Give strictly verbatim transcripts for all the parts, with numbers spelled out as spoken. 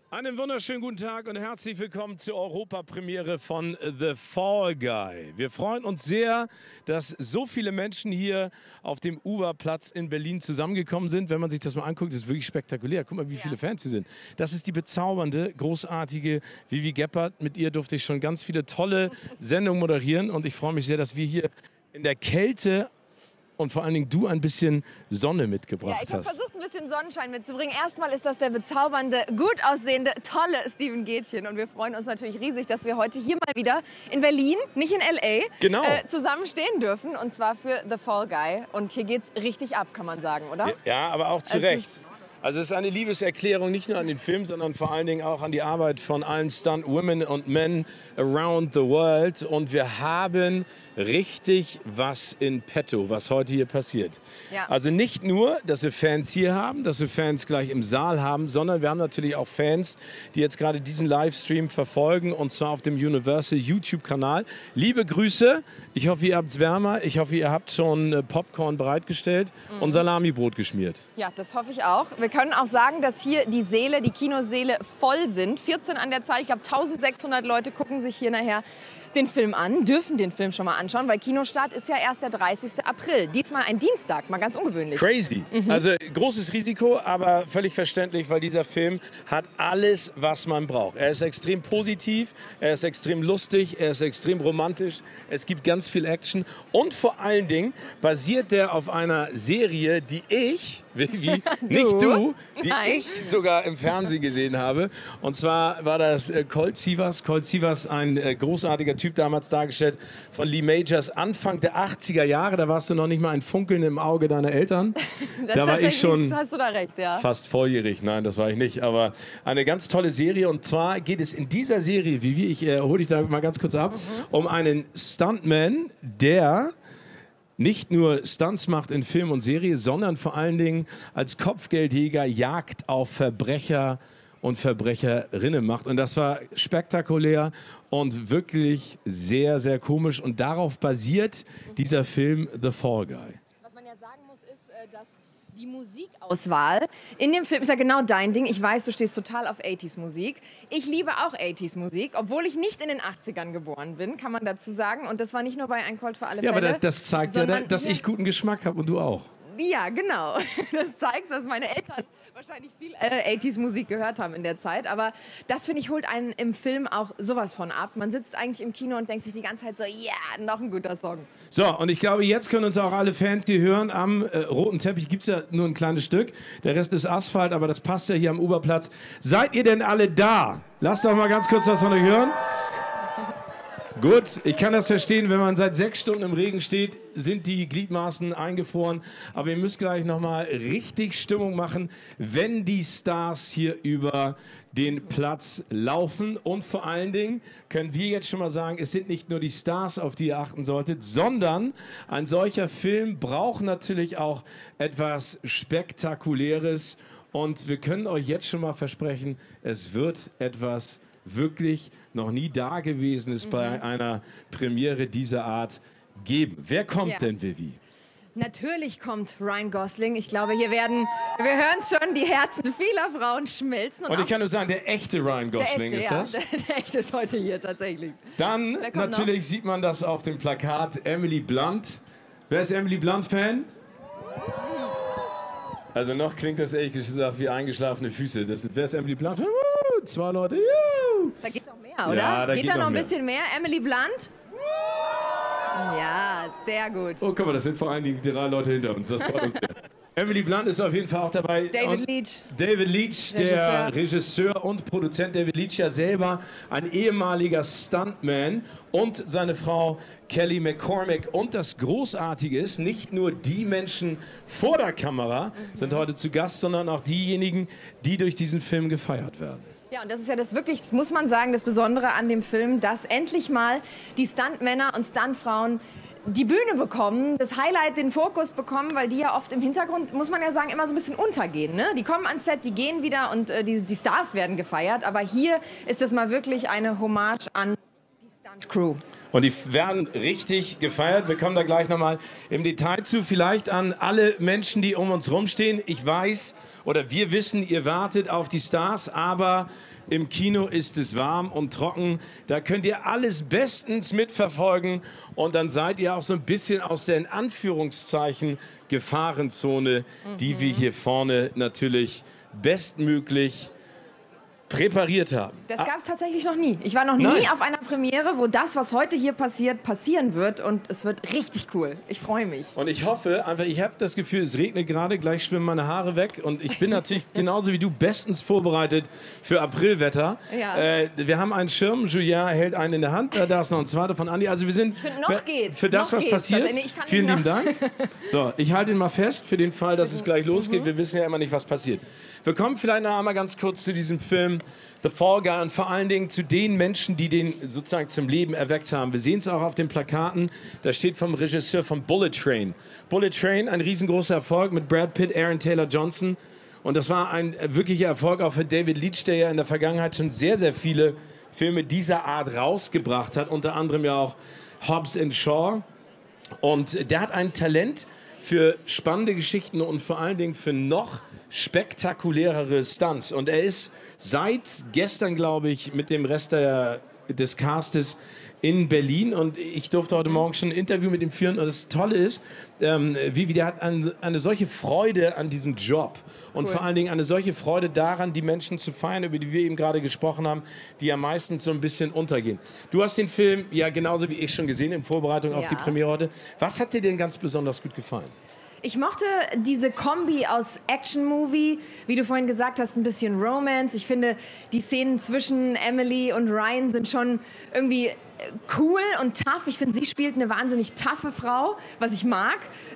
Einen wunderschönen guten Tag und herzlich willkommen zur Europapremiere von The Fall Guy. Wir freuen uns sehr, dass so viele Menschen hier auf dem Uberplatz in Berlin zusammengekommen sind. Wenn man sich das mal anguckt, ist es wirklich spektakulär. Guck mal, wie viele ja. Fans hier sind. Das ist die bezaubernde, großartige Vivi Gebhardt. Mit ihr durfte ich schon ganz viele tolle Sendungen moderieren und ich freue mich sehr, dass wir hier in der Kälte und vor allen Dingen du ein bisschen Sonne mitgebracht hast. Ja, ich habe versucht, ein bisschen Sonnenschein mitzubringen. Erstmal ist das der bezaubernde, gut aussehende, tolle Steven Gätchen. Und wir freuen uns natürlich riesig, dass wir heute hier mal wieder in Berlin, nicht in L A, genau. äh, zusammen stehen dürfen. Und zwar für The Fall Guy. Und hier geht's richtig ab, kann man sagen, oder? Ja, aber auch zu es Recht. Also es ist eine Liebeserklärung nicht nur an den Film, sondern vor allen Dingen auch an die Arbeit von allen Stunt-Women und Men around the world. Und wir haben richtig was in petto, was heute hier passiert. Ja. Also nicht nur, dass wir Fans hier haben, dass wir Fans gleich im Saal haben, sondern wir haben natürlich auch Fans, die jetzt gerade diesen Livestream verfolgen, und zwar auf dem Universal YouTube-Kanal. Liebe Grüße, ich hoffe, ihr habt es wärmer, ich hoffe, ihr habt schon Popcorn bereitgestellt mhm. und Salamibrot geschmiert. Ja, das hoffe ich auch. Wir können auch sagen, dass hier die Säle, die Kinosäle voll sind. vierzehn an der Zahl, ich glaube eintausendsechshundert Leute gucken sich hier nachher den Film an, dürfen den Film schon mal anschauen, weil Kinostart ist ja erst der dreißigste April. Diesmal ein Dienstag, mal ganz ungewöhnlich. Crazy. Mhm. Also großes Risiko, aber völlig verständlich, weil dieser Film hat alles, was man braucht. Er ist extrem positiv, er ist extrem lustig, er ist extrem romantisch, es gibt ganz viel Action und vor allen Dingen basiert er auf einer Serie, die ich, wie, wie du? nicht du, die Nein. ich sogar im Fernsehen gesehen habe. Und zwar war das äh, Colt Sievers. Colt Sievers, ein äh, großartiger Typ, damals dargestellt von Lee Majors, Anfang der achtziger Jahre. Da warst du noch nicht mal ein Funkeln im Auge deiner Eltern. Da war ich schon hast du da recht, ja. fast volljährig. Nein, das war ich nicht. Aber eine ganz tolle Serie. Und zwar geht es in dieser Serie, Vivi, ich äh, hole dich da mal ganz kurz ab, mhm. um einen Stuntman, der nicht nur Stunts macht in Film und Serie, sondern vor allen Dingen als Kopfgeldjäger Jagd auf Verbrecher und Verbrecherinnen macht. Und das war spektakulär und wirklich sehr, sehr komisch. Und darauf basiert dieser Film The Fall Guy. Was man ja sagen muss, ist, dass die Musikauswahl in dem Film ist ja genau dein Ding. Ich weiß, du stehst total auf achtziger-Musik. Ich liebe auch achtziger-Musik, obwohl ich nicht in den achtzigern geboren bin, kann man dazu sagen. Und das war nicht nur bei Ein Colt für alle Fälle. Ja, aber das, das zeigt ja, dass ich guten Geschmack habe und du auch. Ja, genau. Das zeigt, dass meine Eltern wahrscheinlich viel äh, achtziger-Musik gehört haben in der Zeit. Aber das, finde ich, holt einen im Film auch sowas von ab. Man sitzt eigentlich im Kino und denkt sich die ganze Zeit so, ja, yeah, noch ein guter Song. So, und ich glaube, jetzt können uns auch alle Fans hier hören. Am äh, roten Teppich gibt es ja nur ein kleines Stück. Der Rest ist Asphalt, aber das passt ja hier am Uberplatz. Seid ihr denn alle da? Lasst doch mal ganz kurz was von euch hören. Gut, ich kann das verstehen, wenn man seit sechs Stunden im Regen steht, sind die Gliedmaßen eingefroren. Aber ihr müsst gleich nochmal richtig Stimmung machen, wenn die Stars hier über den Platz laufen. Und vor allen Dingen können wir jetzt schon mal sagen, es sind nicht nur die Stars, auf die ihr achten solltet, sondern ein solcher Film braucht natürlich auch etwas Spektakuläres. Und wir können euch jetzt schon mal versprechen, es wird etwas wirklich noch nie Dagewesenes mhm. bei einer Premiere dieser Art geben. Wer kommt ja. denn, Vivi? Natürlich kommt Ryan Gosling. Ich glaube, hier werden, wir hören es schon, die Herzen vieler Frauen schmelzen. Und, und ich kann nur sagen, der echte Ryan Gosling der echte, ist ja. das. Der, der echte ist heute hier tatsächlich. Dann natürlich noch? sieht man das auf dem Plakat, Emily Blunt. Wer ist Emily Blunt-Fan? Also noch klingt das ehrlich gesagt wie eingeschlafene Füße. Das, wer ist Emily Blunt? Uh, zwei Leute. Uh. Da geht noch mehr, oder? Ja, da geht, geht da noch ein mehr. bisschen mehr? Emily Blunt? Ja, sehr gut. Oh, guck mal, das sind vor allen Dingen die drei Leute hinter uns. Das freut uns sehr. Emily Blunt ist auf jeden Fall auch dabei. David Leitch. David Leitch, der Regisseur. Regisseur und Produzent. David Leitch ja selber ein ehemaliger Stuntman und seine Frau Kelly McCormick. Und das Großartige ist, nicht nur die Menschen vor der Kamera mhm. sind heute zu Gast, sondern auch diejenigen, die durch diesen Film gefeiert werden. Ja, und das ist ja das wirklich, das muss man sagen, das Besondere an dem Film, dass endlich mal die Stuntmänner und Stuntfrauen die Bühne bekommen, das Highlight, den Fokus bekommen, weil die ja oft im Hintergrund, muss man ja sagen, immer so ein bisschen untergehen. Ne? Die kommen ans Set, die gehen wieder und äh, die, die Stars werden gefeiert. Aber hier ist das mal wirklich eine Hommage an die Stunt-Crew. Und die werden richtig gefeiert. Wir kommen da gleich nochmal im Detail zu. Vielleicht an alle Menschen, die um uns rumstehen. Ich weiß oder wir wissen, ihr wartet auf die Stars, aber Im Kino ist es warm und trocken. Da könnt ihr alles bestens mitverfolgen. Und dann seid ihr auch so ein bisschen aus der in Anführungszeichen Gefahrenzone, mhm. die wir hier vorne natürlich bestmöglich präpariert haben. Das gab es tatsächlich noch nie. Ich war noch Nein. nie auf einer Premiere, wo das, was heute hier passiert, passieren wird. Und es wird richtig cool. Ich freue mich. Und ich hoffe, einfach, ich habe das Gefühl, es regnet gerade, gleich schwimmen meine Haare weg. Und ich bin natürlich genauso wie du bestens vorbereitet für Aprilwetter. Ja. Äh, wir haben einen Schirm, Julien hält einen in der Hand, da ist noch ein zweiter von Andi. Also wir sind ich find, noch geht's. für das, noch was geht's. passiert. Nee, ich kann Vielen nicht lieben Dank. So, ich halte ihn mal fest für den Fall, dass es gleich losgeht. Mhm. Wir wissen ja immer nicht, was passiert. Wir kommen vielleicht noch einmal ganz kurz zu diesem Film The Fall Guy und vor allen Dingen zu den Menschen, die den sozusagen zum Leben erweckt haben. Wir sehen es auch auf den Plakaten. Da steht vom Regisseur von Bullet Train. Bullet Train, ein riesengroßer Erfolg mit Brad Pitt, Aaron Taylor Johnson. Und das war ein wirklicher Erfolg auch für David Leitch, der ja in der Vergangenheit schon sehr, sehr viele Filme dieser Art rausgebracht hat. Unter anderem ja auch Hobbs and Shaw. Und der hat ein Talent für spannende Geschichten und vor allen Dingen für noch spektakulärere Stunts. Und er ist seit gestern, glaube ich, mit dem Rest der, des Castes in Berlin. Und ich durfte heute Morgen schon ein Interview mit ihm führen. Und das Tolle ist, ähm, Vivi, der hat eine, eine solche Freude an diesem Job. Und cool. vor allen Dingen eine solche Freude daran, die Menschen zu feiern, über die wir eben gerade gesprochen haben, die ja meistens so ein bisschen untergehen. Du hast den Film ja genauso wie ich schon gesehen in Vorbereitung auf ja. die Premiere heute. Was hat dir denn ganz besonders gut gefallen? Ich mochte diese Kombi aus Action-Movie, wie du vorhin gesagt hast, ein bisschen Romance. Ich finde, die Szenen zwischen Emily und Ryan sind schon irgendwie cool und tough. Ich finde, sie spielt eine wahnsinnig taffe Frau, was ich mag.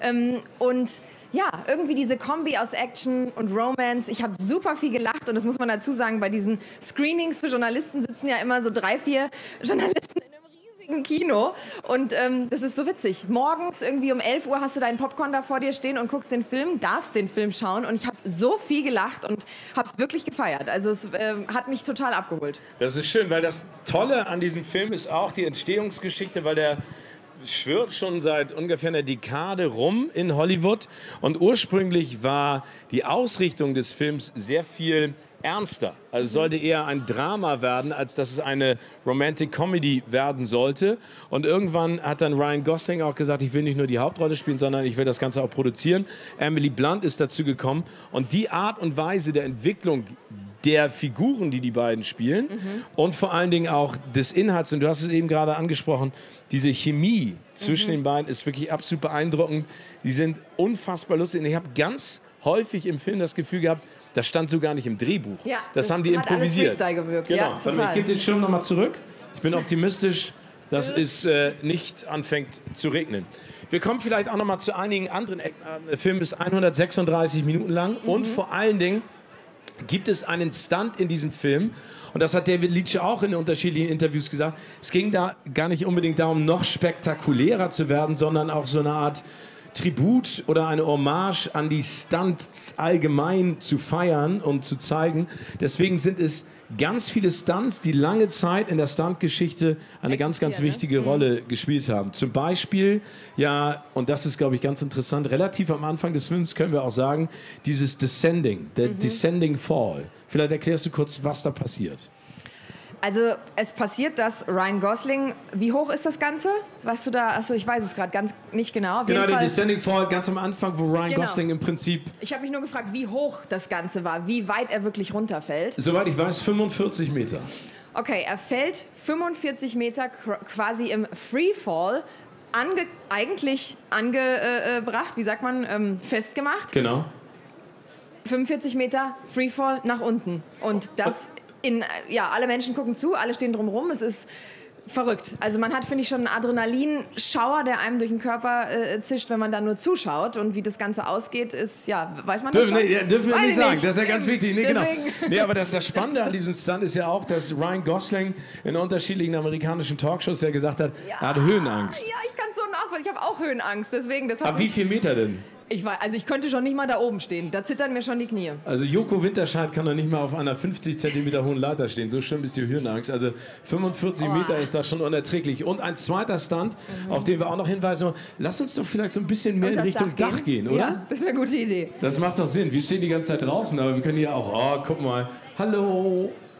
Und ja, irgendwie diese Kombi aus Action und Romance. Ich habe super viel gelacht und das muss man dazu sagen, bei diesen Screenings für Journalisten sitzen ja immer so drei, vier Journalisten in einem riesigen Kino und ähm, das ist so witzig. Morgens irgendwie um elf Uhr hast du deinen Popcorn da vor dir stehen und guckst den Film, darfst den Film schauen und ich habe so viel gelacht und habe es wirklich gefeiert. Also es äh, hat mich total abgeholt. Das ist schön, weil das Tolle an diesem Film ist auch die Entstehungsgeschichte, weil der schwirrt schon seit ungefähr einer Dekade rum in Hollywood und ursprünglich war die Ausrichtung des Films sehr viel ernster. Also sollte eher ein Drama werden, als dass es eine Romantic Comedy werden sollte. Und irgendwann hat dann Ryan Gosling auch gesagt, ich will nicht nur die Hauptrolle spielen, sondern ich will das Ganze auch produzieren. Emily Blunt ist dazu gekommen und die Art und Weise der Entwicklung der Figuren, die die beiden spielen mhm. und vor allen Dingen auch des Inhalts, und du hast es eben gerade angesprochen, diese Chemie zwischen mhm. den beiden ist wirklich absolut beeindruckend. Die sind unfassbar lustig und ich habe ganz häufig im Film das Gefühl gehabt, das stand so gar nicht im Drehbuch. Ja, das, das haben die hat improvisiert. Alles gewirkt. Genau. Ja, total. Ich gebe den Schirm nochmal zurück. Ich bin optimistisch, dass es äh, nicht anfängt zu regnen. Wir kommen vielleicht auch nochmal zu einigen anderen Ecken. Der Film ist hundertsechsunddreißig Minuten lang mhm. und vor allen Dingen gibt es einen Stunt in diesem Film. Und das hat David Leitch auch in unterschiedlichen Interviews gesagt. Es ging da gar nicht unbedingt darum, noch spektakulärer zu werden, sondern auch so eine Art Tribut oder eine Hommage an die Stunts allgemein zu feiern und zu zeigen. Deswegen sind es ganz viele Stunts, die lange Zeit in der Stuntgeschichte eine ganz, ganz wichtige ne? Rolle mhm. gespielt haben. Zum Beispiel, ja, und das ist, glaube ich, ganz interessant, relativ am Anfang des Films können wir auch sagen, dieses Descending, der mhm. Descending Fall. Vielleicht erklärst du kurz, was da passiert. Also es passiert, dass Ryan Gosling, wie hoch ist das Ganze? Was du da, also ich weiß es gerade ganz nicht genau. Auf genau, jeden der Fall, Descending Fall ganz am Anfang, wo Ryan genau. Gosling im Prinzip... Ich habe mich nur gefragt, wie hoch das Ganze war, wie weit er wirklich runterfällt. Soweit ich weiß, fünfundvierzig Meter. Okay, er fällt fünfundvierzig Meter quasi im Freefall, ange, eigentlich angebracht, wie sagt man, ähm, festgemacht. Genau. fünfundvierzig Meter Freefall nach unten. Und das... In, ja, alle Menschen gucken zu, alle stehen drumherum. Es ist verrückt. Also man hat, finde ich, schon einen Adrenalinschauer, der einem durch den Körper äh, zischt, wenn man da nur zuschaut. Und wie das Ganze ausgeht, ist, ja, weiß man das dürfen, schon? Nee, dürfen wir weiß nicht sagen, nicht. das ist ja ganz wichtig. Nee, genau. Nee, aber das, das Spannende an diesem Stunt ist ja auch, dass Ryan Gosling in unterschiedlichen amerikanischen Talkshows ja gesagt hat, ja, er hat Höhenangst. Ja, ich kann es so nachvollziehen. Ich habe auch Höhenangst, deswegen... Das hat Ab wie viel Meter denn? Ich war, also ich könnte schon nicht mal da oben stehen. Da zittern mir schon die Knie. Also Joko Winterscheid kann doch nicht mal auf einer fünfzig Zentimeter hohen Leiter stehen. So schlimm ist die Höhenangst. Also fünfundvierzig oh. Meter ist da schon unerträglich. Und ein zweiter Stunt, mhm. auf den wir auch noch hinweisen. Lass uns doch vielleicht so ein bisschen mehr in Richtung Dach gehen, Dach gehen, oder? Ja, das ist eine gute Idee. Das macht doch Sinn. Wir stehen die ganze Zeit draußen, aber wir können hier auch, oh, guck mal, hallo.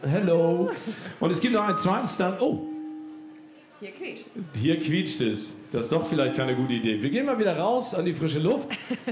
hello. Und es gibt noch einen zweiten Stunt. Oh, Hier quietscht's. hier quietscht es. Das ist doch vielleicht keine gute Idee. Wir gehen mal wieder raus an die frische Luft.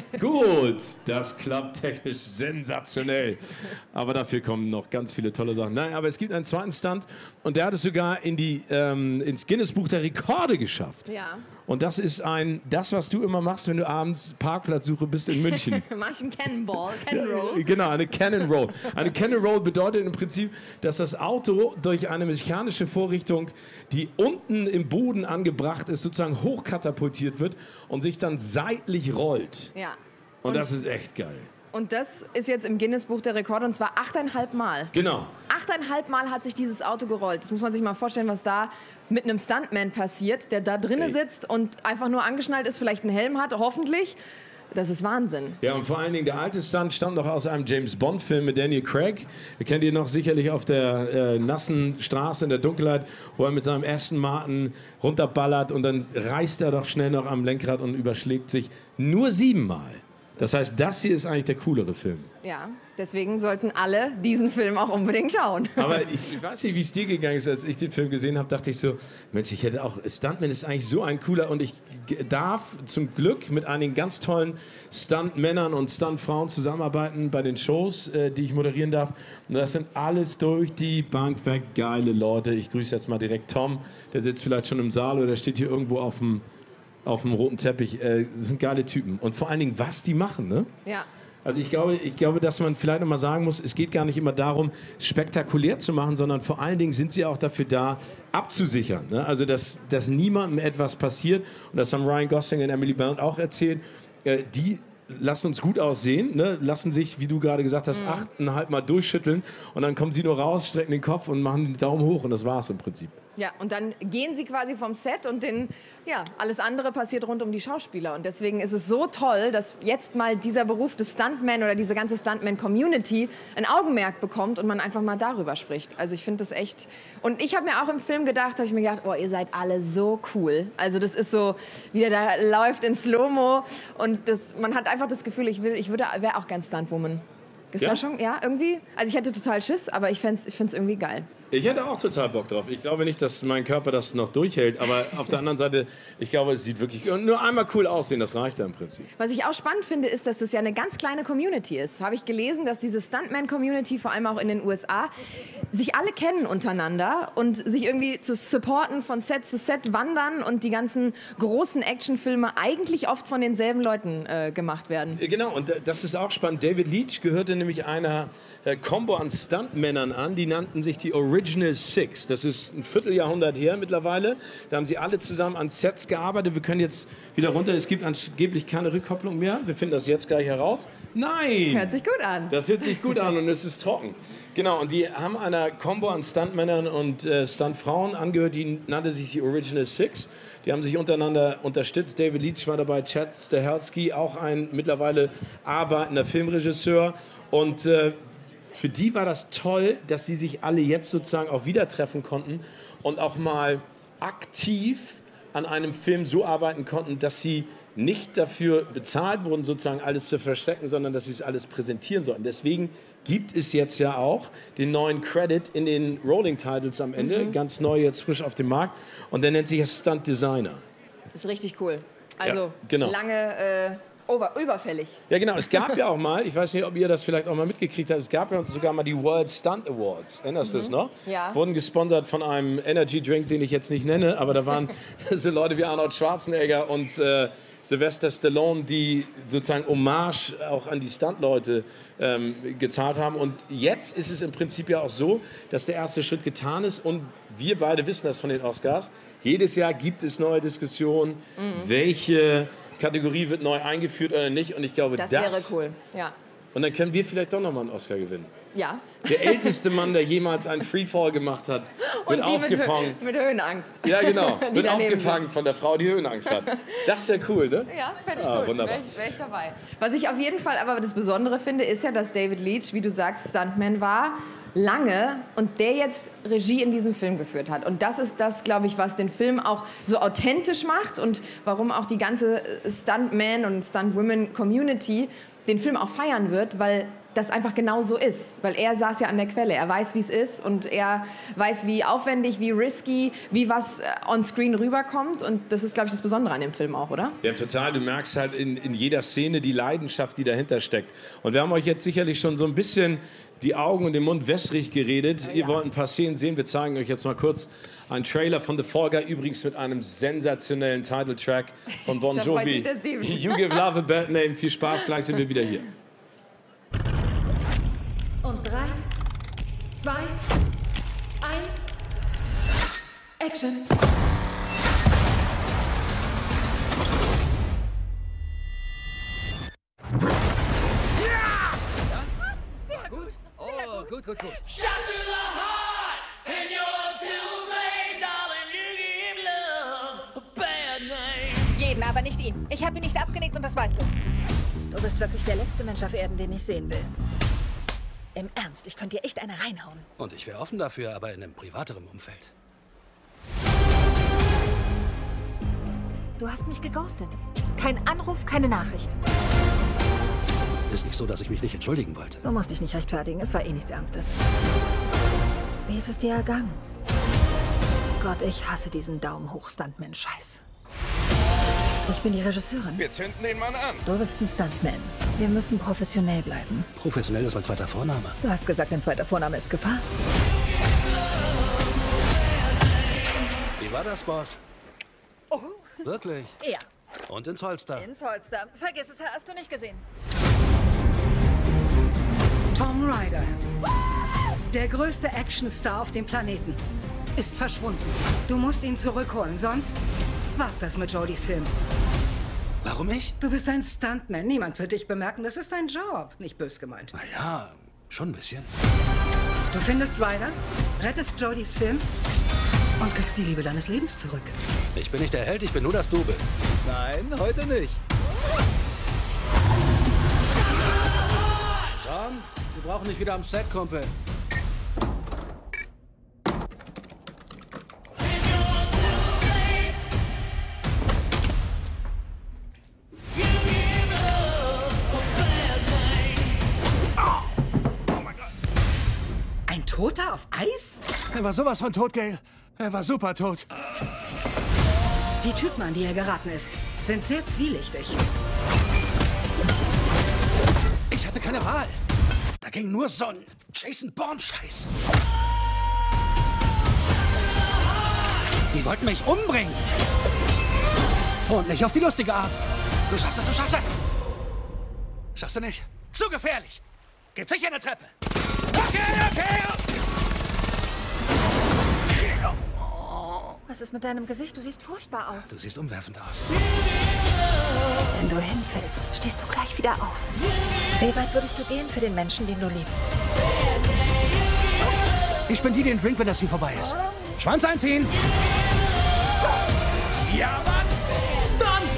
Gut, das klappt technisch sensationell. Aber dafür kommen noch ganz viele tolle Sachen. Nein, aber es gibt einen zweiten Stunt und der hat es sogar in die, ähm, ins Guinness-Buch der Rekorde geschafft. Ja. Und das ist ein, das, was du immer machst, wenn du abends Parkplatzsuche bist in München. Manchen Cannonball, Cannon Roll. Genau, eine Cannon Roll. Eine Cannon Roll bedeutet im Prinzip, dass das Auto durch eine mechanische Vorrichtung, die unten im Boden angebracht ist, sozusagen hochkatapultiert wird und sich dann seitlich rollt. Ja. Und, Und, das ist echt geil. und das ist jetzt im Guinness-Buch der Rekorde und zwar achteinhalb Mal. Genau. Achteinhalb Mal hat sich dieses Auto gerollt. Das muss man sich mal vorstellen, was da mit einem Stuntman passiert, der da drinnen Ey. sitzt und einfach nur angeschnallt ist, vielleicht einen Helm hat, hoffentlich. Das ist Wahnsinn. Ja, und vor allen Dingen, der alte Stunt stammt noch aus einem James-Bond-Film mit Daniel Craig. Ihr kennt ihn noch sicherlich auf der äh, nassen Straße in der Dunkelheit, wo er mit seinem Aston Martin runterballert und dann reißt er doch schnell noch am Lenkrad und überschlägt sich nur siebenmal. Das heißt, das hier ist eigentlich der coolere Film. Ja, deswegen sollten alle diesen Film auch unbedingt schauen. Aber ich, ich weiß nicht, wie es dir gegangen ist, als ich den Film gesehen habe, dachte ich so, Mensch, ich hätte auch, Stuntman ist eigentlich so ein cooler und ich g- darf zum Glück mit einigen ganz tollen Stuntmännern und Stuntfrauen zusammenarbeiten bei den Shows, äh, die ich moderieren darf. Und das sind alles durch die Bank weg geile Leute. Ich grüße jetzt mal direkt Tom, der sitzt vielleicht schon im Saal oder steht hier irgendwo auf dem auf dem roten Teppich. Äh, das sind geile Typen. Und vor allen Dingen, was die machen, ne? Ja. Also ich glaube, ich glaube, dass man vielleicht noch mal sagen muss, es geht gar nicht immer darum, spektakulär zu machen, sondern vor allen Dingen sind sie auch dafür da, abzusichern. Ne? Also dass, dass niemandem etwas passiert. Und das haben Ryan Gosling und Emily Blunt auch erzählt. Äh, die lassen uns gut aussehen, ne? Lassen sich, wie du gerade gesagt hast, achteinhalb Mal durchschütteln. Und dann kommen sie nur raus, strecken den Kopf und machen den Daumen hoch. Und das war's im Prinzip. Ja, und dann gehen sie quasi vom Set und den, ja, alles andere passiert rund um die Schauspieler. Und deswegen ist es so toll, dass jetzt mal dieser Beruf des Stuntman oder diese ganze Stuntman-Community ein Augenmerk bekommt und man einfach mal darüber spricht. Also ich finde das echt... Und ich habe mir auch im Film gedacht, habe ich mir gedacht, oh, ihr seid alle so cool. Also das ist so, wie der da läuft in Slow-Mo und das, man hat einfach das Gefühl, ich will, ich würde, wäre auch gern Stuntwoman. Das Ja? war schon, ja, irgendwie. Also ich hätte total Schiss, aber ich fände es ich find's irgendwie geil. Ich hätte auch total Bock drauf. Ich glaube nicht, dass mein Körper das noch durchhält, aber auf der anderen Seite, ich glaube, es sieht wirklich nur einmal cool aussehen, das reicht da im Prinzip. Was ich auch spannend finde, ist, dass das ja eine ganz kleine Community ist. Habe ich gelesen, dass diese Stuntman-Community, vor allem auch in den U S A, sich alle kennen untereinander und sich irgendwie zu supporten, von Set zu Set wandern und die ganzen großen Actionfilme eigentlich oft von denselben Leuten äh, gemacht werden. Genau, und das ist auch spannend. David Leitch gehörte nämlich einer äh, Combo an Stuntmännern an, die nannten sich die Original Six. Das ist ein Vierteljahrhundert her mittlerweile. Da haben sie alle zusammen an Sets gearbeitet. Wir können jetzt wieder runter. Es gibt angeblich keine Rückkopplung mehr. Wir finden das jetzt gleich heraus. Nein! Hört sich gut an. Das hört sich gut an und es ist trocken. Genau, und die haben einer Combo an Stuntmännern und äh, Stuntfrauen angehört, die nannte sich die Original Six. Die haben sich untereinander unterstützt. David Leitch war dabei, Chad Stahelski, auch ein mittlerweile arbeitender Filmregisseur. Und äh, für die war das toll, dass sie sich alle jetzt sozusagen auch wieder treffen konnten und auch mal aktiv an einem Film so arbeiten konnten, dass sie nicht dafür bezahlt wurden, sozusagen alles zu verstecken, sondern dass sie es alles präsentieren sollten. Deswegen gibt es jetzt ja auch den neuen Credit in den Rolling Titles am Ende, mhm. ganz neu jetzt frisch auf dem Markt. Und der nennt sich Stunt Designer. Das ist richtig cool. Also Ja, genau. lange äh, over, überfällig. Ja, genau. Es gab ja auch mal, ich weiß nicht, ob ihr das vielleicht auch mal mitgekriegt habt, es gab ja sogar mal die World Stunt Awards. Erinnerst du das noch? Ja. Wurden gesponsert von einem Energy Drink, den ich jetzt nicht nenne, aber da waren so Leute wie Arnold Schwarzenegger und äh, Sylvester Stallone, die sozusagen Hommage auch an die Stuntleute ähm, gezahlt haben. Und jetzt ist es im Prinzip ja auch so, dass der erste Schritt getan ist. Und wir beide wissen das von den Oscars. Jedes Jahr gibt es neue Diskussionen, mhm. welche Kategorie wird neu eingeführt oder nicht. Und ich glaube, Das, das wäre cool, ja. Und dann können wir vielleicht doch nochmal einen Oscar gewinnen. Ja. Der älteste Mann, der jemals einen Freefall gemacht hat, wird Und die aufgefangen. Mit, Hö mit Höhenangst. Ja, genau. Die Wird daneben aufgefangen von der Frau, die Höhenangst hat. Das wäre cool, ne? Ja, fände ich Ah, gut. wunderbar. Wäre ich, wär ich dabei. Was ich auf jeden Fall aber das Besondere finde, ist ja, dass David Leitch, wie du sagst, Stuntman war, lange und der jetzt Regie in diesem Film geführt hat. Und das ist das, glaube ich, was den Film auch so authentisch macht und warum auch die ganze Stuntman- und Stuntwomen-Community den Film auch feiern wird, weil das einfach genau so ist. Weil er saß ja an der Quelle, er weiß, wie es ist und er weiß, wie aufwendig, wie risky, wie was on screen rüberkommt. Und das ist, glaube ich, das Besondere an dem Film auch, oder? Ja, total. Du merkst halt in, in jeder Szene die Leidenschaft, die dahinter steckt. Und wir haben euch jetzt sicherlich schon so ein bisschen die Augen und den Mund wässrig geredet. Ja. Ihr wollt ein paar Szenen sehen. Wir zeigen euch jetzt mal kurz einen Trailer von The Fall Guy, übrigens mit einem sensationellen Titeltrack von Bon Da freut Jovi. sich der Steven. You Give Love a Bad Name. Viel Spaß, gleich sind wir wieder hier. Und drei, zwei, eins, Action! Oh, gut, gut, gut. Shot to the heart, and you're too late, darling. You give love a bad name. Jeden, aber nicht ihn. Ich habe ihn nicht abgenickt und das weißt du. Du bist wirklich der letzte Mensch auf Erden, den ich sehen will. Im Ernst, ich könnte dir echt eine reinhauen. Und ich wäre offen dafür, aber in einem privateren Umfeld. Du hast mich geghostet. Kein Anruf, keine Nachricht. Ist nicht so, dass ich mich nicht entschuldigen wollte. Du musst dich nicht rechtfertigen, es war eh nichts Ernstes. Wie ist es dir ergangen? Gott, ich hasse diesen Daumen-hoch-Stuntman-Scheiß. Ich bin die Regisseurin. Wir zünden den Mann an. Du bist ein Stuntman. Wir müssen professionell bleiben. Professionell ist mein zweiter Vorname. Du hast gesagt, dein zweiter Vorname ist Gefahr. Wie war das, Boss? Oh. Wirklich? Ja. Und ins Holster. Ins Holster. Vergiss es, hast du nicht gesehen. Tom Ryder, der größte Actionstar auf dem Planeten, ist verschwunden. Du musst ihn zurückholen, sonst war's das mit Jodys Film. Warum ich? Du bist ein Stuntman, niemand wird dich bemerken, das ist dein Job. Nicht bös gemeint. Naja, schon ein bisschen. Du findest Ryder, rettest Jodys Film und kriegst die Liebe deines Lebens zurück. Ich bin nicht der Held, ich bin nur das Double. Nein, heute nicht. Tom, wir brauchen dich wieder am Set, Kumpel. Ein Toter auf Eis? Er war sowas von tot, Gail. Er war super tot. Die Typen, an die er geraten ist, sind sehr zwielichtig. Ich hatte keine Wahl. Da ging nur so ein Jason Bourne-Scheiß. Die wollten mich umbringen. Und nicht auf die lustige Art. Du schaffst es, du schaffst es. Schaffst du nicht? Zu gefährlich. Gib sicher eine Treppe. Okay, okay. Was ist mit deinem Gesicht? Du siehst furchtbar aus. Du siehst umwerfend aus. Wenn du hinfällst, stehst du gleich wieder auf. Wie weit würdest du gehen für den Menschen, den du liebst? Ich bin die, die den Drink, wenn das hier vorbei ist. Schwanz einziehen. Ja, Mann. Stunts.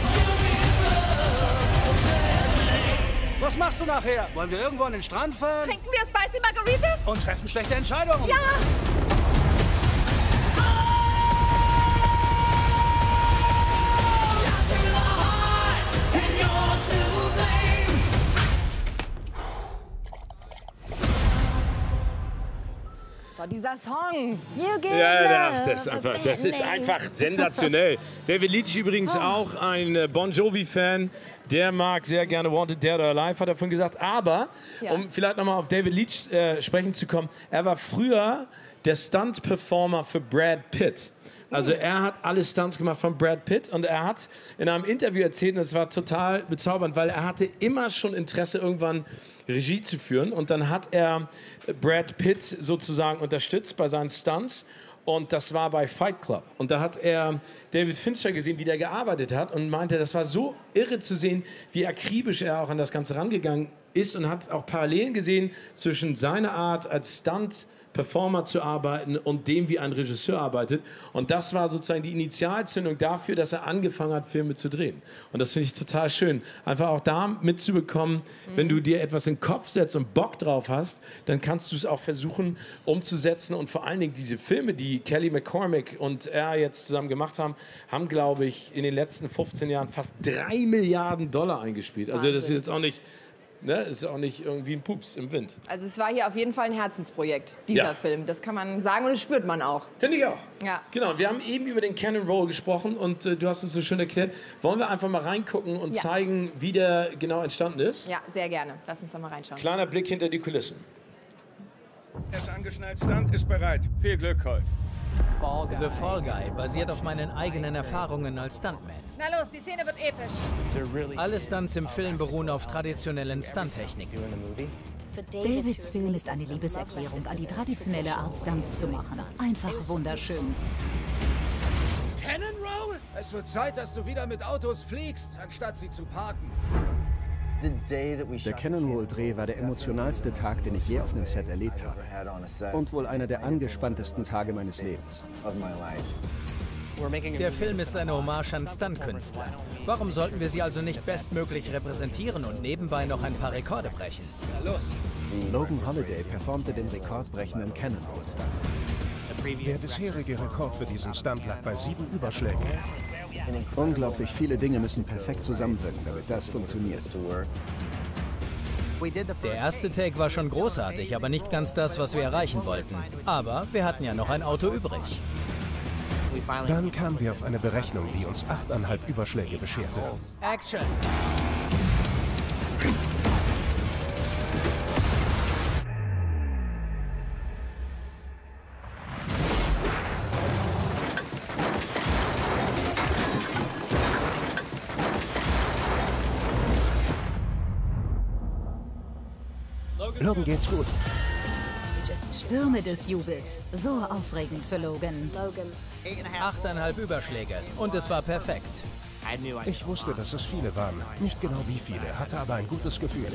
Was machst du nachher? Wollen wir irgendwo an den Strand fahren? Trinken wir Spicy Margaritas? Und treffen schlechte Entscheidungen? Ja! Oh, dieser Song. You give Ja, love das ist a einfach, bad das ist name. einfach sensationell. David Leitch übrigens auch ein äh, Bon Jovi-Fan. Der mag sehr gerne Wanted Dead or Alive, hat er davon gesagt. Aber, Ja. um vielleicht nochmal auf David Leitch äh, sprechen zu kommen, er war früher der Stunt-Performer für Brad Pitt. Also er hat alle Stunts gemacht von Brad Pitt und er hat in einem Interview erzählt, und es war total bezaubernd, weil er hatte immer schon Interesse, irgendwann Regie zu führen. Und dann hat er Brad Pitt sozusagen unterstützt bei seinen Stunts. Und das war bei Fight Club. Und da hat er David Fincher gesehen, wie der gearbeitet hat und meinte, das war so irre zu sehen, wie akribisch er auch an das Ganze rangegangen ist und hat auch Parallelen gesehen zwischen seiner Art als Stunt Performer zu arbeiten und dem, wie ein Regisseur arbeitet. Und das war sozusagen die Initialzündung dafür, dass er angefangen hat, Filme zu drehen. Und das finde ich total schön. Einfach auch da mitzubekommen, mhm. wenn du dir etwas in den Kopf setzt und Bock drauf hast, dann kannst du es auch versuchen umzusetzen. Und vor allen Dingen diese Filme, die Kelly McCormick und er jetzt zusammen gemacht haben, haben, glaube ich, in den letzten fünfzehn Jahren fast drei Milliarden Dollar eingespielt. Also das ist jetzt auch nicht Ne? Ist auch nicht irgendwie ein Pups im Wind. Also es war hier auf jeden Fall ein Herzensprojekt, dieser Ja. Film. Das kann man sagen und das spürt man auch. Finde ich auch. Ja. Genau, wir haben eben über den Cannon Roll gesprochen und äh, du hast es so schön erklärt. Wollen wir einfach mal reingucken und Ja. zeigen, wie der genau entstanden ist? Ja, sehr gerne. Lass uns da mal reinschauen. Kleiner Blick hinter die Kulissen. Er ist angeschnallt, Stunt ist bereit. Viel Glück, Colt. The Fall Guy basiert auf meinen eigenen Erfahrungen als Stuntman. Na los, die Szene wird episch. Alle Stunts im Film beruhen auf traditionellen Stunttechniken. Davids Film ist eine Liebeserklärung an die traditionelle Art, Stunts zu machen. Einfach wunderschön. Cannon Roll? Es wird Zeit, dass du wieder mit Autos fliegst, anstatt sie zu parken. Der Cannon Roll Dreh war der emotionalste Tag, den ich je auf einem Set erlebt habe. Und wohl einer der angespanntesten Tage meines Lebens. Der Film ist eine Hommage an Stuntkünstler. Warum sollten wir sie also nicht bestmöglich repräsentieren und nebenbei noch ein paar Rekorde brechen? Los. Logan Holiday performte den rekordbrechenden Cannon Roll Stunt. Der bisherige Rekord für diesen Stunt lag bei sieben Überschlägen. Unglaublich viele Dinge müssen perfekt zusammenwirken, damit das funktioniert. Der erste Take war schon großartig, aber nicht ganz das, was wir erreichen wollten. Aber wir hatten ja noch ein Auto übrig. Dann kamen wir auf eine Berechnung, die uns achteinhalb Überschläge bescherte. Action! Logan geht's gut. Stürme des Jubels. So aufregend für Logan. Achteinhalb Überschläge. Und es war perfekt. Ich wusste, dass es viele waren. Nicht genau wie viele, hatte aber ein gutes Gefühl.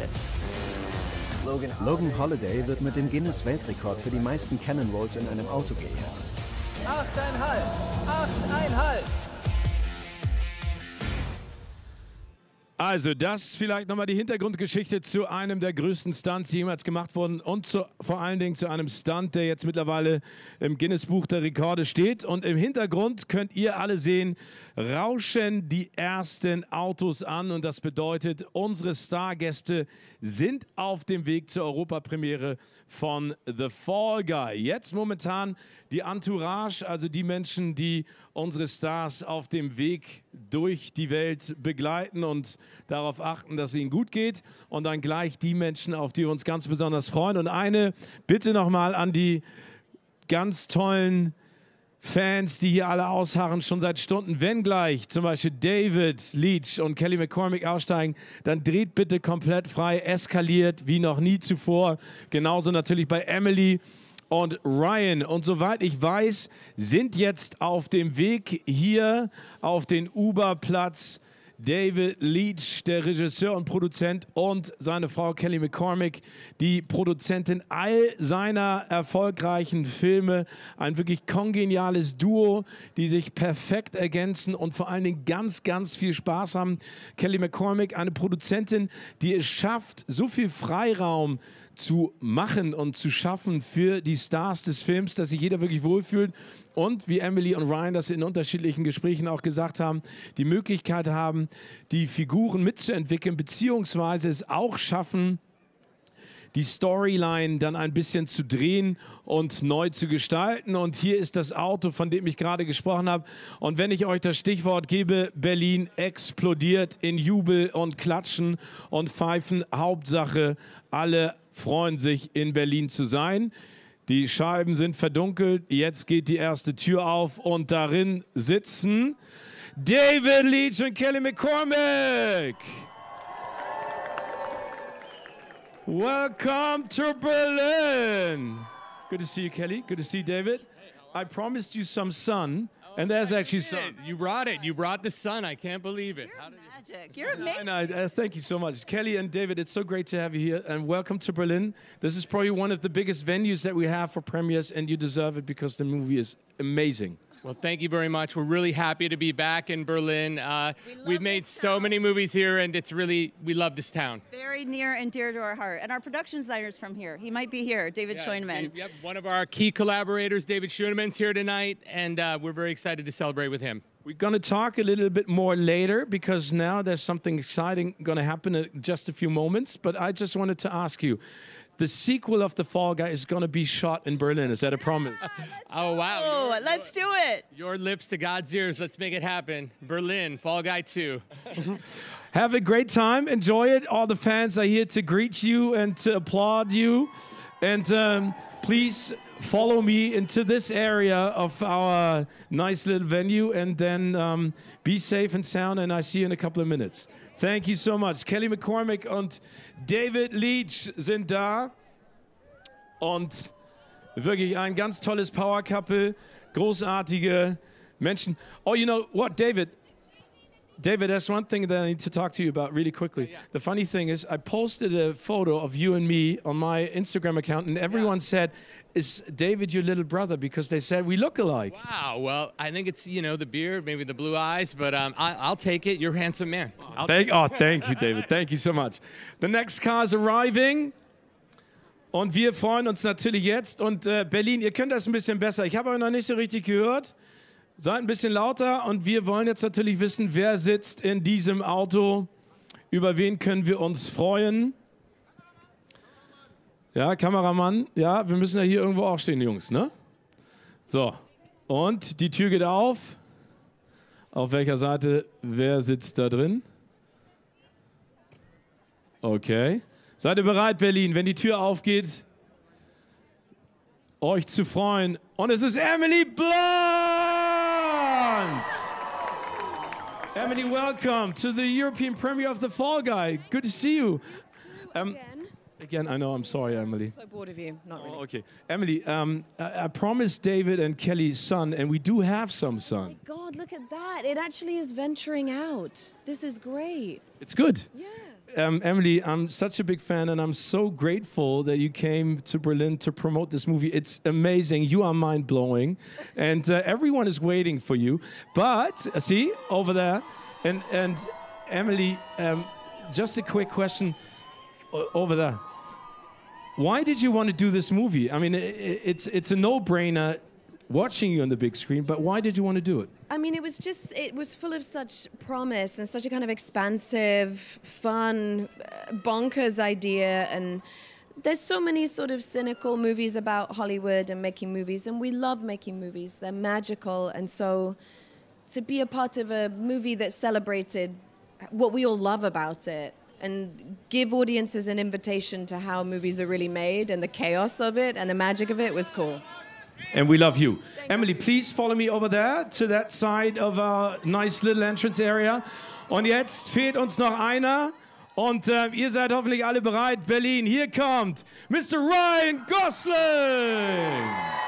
Logan Holiday wird mit dem Guinness-Weltrekord für die meisten Cannon Rolls in einem Auto geehrt. Achteinhalb! Achteinhalb! Also das vielleicht nochmal die Hintergrundgeschichte zu einem der größten Stunts, die jemals gemacht wurden und zu, vor allen Dingen zu einem Stunt, der jetzt mittlerweile im Guinness-Buch der Rekorde steht. Und im Hintergrund könnt ihr alle sehen, rauschen die ersten Autos an und das bedeutet, unsere Stargäste sind auf dem Weg zur Europapremiere von The Fall Guy. Jetzt momentan die Entourage, also die Menschen, die unsere Stars auf dem Weg durch die Welt begleiten und darauf achten, dass es ihnen gut geht. Und dann gleich die Menschen, auf die wir uns ganz besonders freuen. Und eine Bitte nochmal an die ganz tollen Fans, die hier alle ausharren, schon seit Stunden. Wenn gleich zum Beispiel David Leitch und Kelly McCormick aussteigen, dann dreht bitte komplett frei, eskaliert wie noch nie zuvor. Genauso natürlich bei Emily und Ryan. Und soweit ich weiß, sind jetzt auf dem Weg hier auf den Uber-Platz David Leitch, der Regisseur und Produzent, und seine Frau Kelly McCormick, die Produzentin all seiner erfolgreichen Filme. Ein wirklich kongeniales Duo, die sich perfekt ergänzen und vor allen Dingen ganz, ganz viel Spaß haben. Kelly McCormick, eine Produzentin, die es schafft, so viel Freiraum zu machen und zu schaffen für die Stars des Films, dass sich jeder wirklich wohlfühlt. Und wie Emily und Ryan das in unterschiedlichen Gesprächen auch gesagt haben, die Möglichkeit haben, die Figuren mitzuentwickeln, beziehungsweise es auch schaffen, die Storyline dann ein bisschen zu drehen und neu zu gestalten. Und hier ist das Auto, von dem ich gerade gesprochen habe. Und wenn ich euch das Stichwort gebe, Berlin explodiert in Jubel und Klatschen und Pfeifen. Hauptsache, alle freuen sich, in Berlin zu sein. Die Scheiben sind verdunkelt, jetzt geht die erste Tür auf und darin sitzen David Leitch und Kelly McCormick. Welcome to Berlin. Good to see you, Kelly. Good to see you, David. I promised you some sun, and there's actually sun. You brought it. You brought the sun. I can't believe it. You're magic. You're amazing. No, no, uh, thank you so much. Kelly and David, it's so great to have you here, and welcome to Berlin. This is probably one of the biggest venues that we have for premieres, and you deserve it because the movie is amazing. Well, thank you very much. We're really happy to be back in Berlin. Uh, we we've made so many movies here, and it's really, we love this town. It's very near and dear to our heart. And our production designer's from here. He might be here, David yeah, Schoeneman. Dave, yep, one of our key collaborators, David Schoeneman's here tonight, and uh, we're very excited to celebrate with him. We're going to talk a little bit more later because now there's something exciting going to happen in just a few moments. But I just wanted to ask you, the sequel of The Fall Guy is going to be shot in Berlin. Is that a promise? Oh, wow. Oh, Your- let's do it. Your lips to God's ears. Let's make it happen. Berlin, Fall Guy two. Have a great time. Enjoy it. All the fans are here to greet you and to applaud you. And um, please follow me into this area of our nice little venue. And then um, be safe and sound. And I see you in a couple of minutes. Thank you so much. Kelly McCormick und David Leitch sind da. Und wirklich ein ganz tolles Power Couple. Großartige Menschen. Oh, you know what, David? David, that's one thing that I need to talk to you about really quickly. Yeah, yeah. The funny thing is, I posted a photo of you and me on my Instagram account, and everyone yeah. said, is David your little brother? Because they said we look alike. Wow, well, I think it's, you know, the beard, maybe the blue eyes, but um, I, I'll take it. You're a handsome man. Oh thank, oh, thank you, David. Thank you so much. The next car is arriving. Und wir freuen uns natürlich jetzt. Und äh, Berlin, ihr könnt das ein bisschen besser. Ich habe euch noch nicht so richtig gehört. Seid ein bisschen lauter und wir wollen jetzt natürlich wissen, wer sitzt in diesem Auto, über wen können wir uns freuen. Ja, Kameramann, ja, wir müssen ja hier irgendwo aufstehen, Jungs, ne? So, und die Tür geht auf. Auf welcher Seite, wer sitzt da drin? Okay. Seid ihr bereit, Berlin, wenn die Tür aufgeht, euch zu freuen? Und es ist Emily Blunt! Emily, welcome to the European premiere of The Fall Guy. Good to see you. Um, again, I know, I'm sorry, Emily. So bored of you, not really. Oh, okay. Emily, um, I, I promised David and Kelly's son, and we do have some son. Oh my God, look at that. It actually is venturing out. This is great. It's good. Yeah. Um, Emily, I'm such a big fan, and I'm so grateful that you came to Berlin to promote this movie. It's amazing. You are mind-blowing, and uh, everyone is waiting for you. But, uh, see, over there, and, and Emily, um, just a quick question uh, over there. Why did you want to do this movie? I mean, it, it's, it's a no-brainer watching you on the big screen, but why did you want to do it? I mean, it was just, it was full of such promise and such a kind of expansive, fun, bonkers idea. And there's so many sort of cynical movies about Hollywood and making movies, and we love making movies. They're magical. And so to be a part of a movie that celebrated what we all love about it and give audiences an invitation to how movies are really made and the chaos of it and the magic of it was cool. And we love you. Emily, please follow me over there to that side of our nice little entrance area. Und jetzt fehlt uns noch einer. Und äh, ihr seid hoffentlich alle bereit. Berlin, hier kommt Mister Ryan Gosling.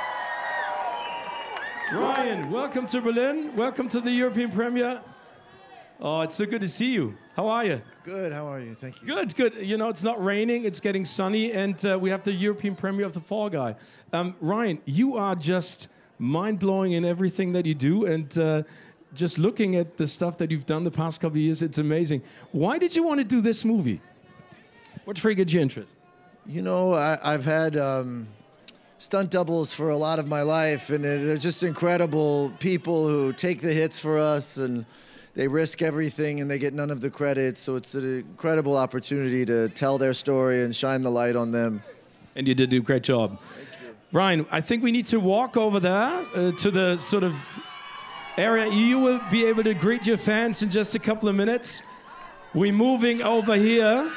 Ryan, welcome to Berlin. Welcome to the European premiere. Oh, it's so good to see you. How are you? Good, how are you? Thank you. Good, good. You know, it's not raining, it's getting sunny, and uh, we have the European premiere of The Fall Guy. Um, Ryan, you are just mind-blowing in everything that you do, and uh, just looking at the stuff that you've done the past couple of years, it's amazing. Why did you want to do this movie? What triggered your interest? You know, I, I've had um, stunt doubles for a lot of my life, and they're just incredible people who take the hits for us, and they risk everything and they get none of the credit, so it's an incredible opportunity to tell their story and shine the light on them. And you did do a great job. Ryan, I think we need to walk over there uh, to the sort of area. You will be able to greet your fans in just a couple of minutes. We're moving over here.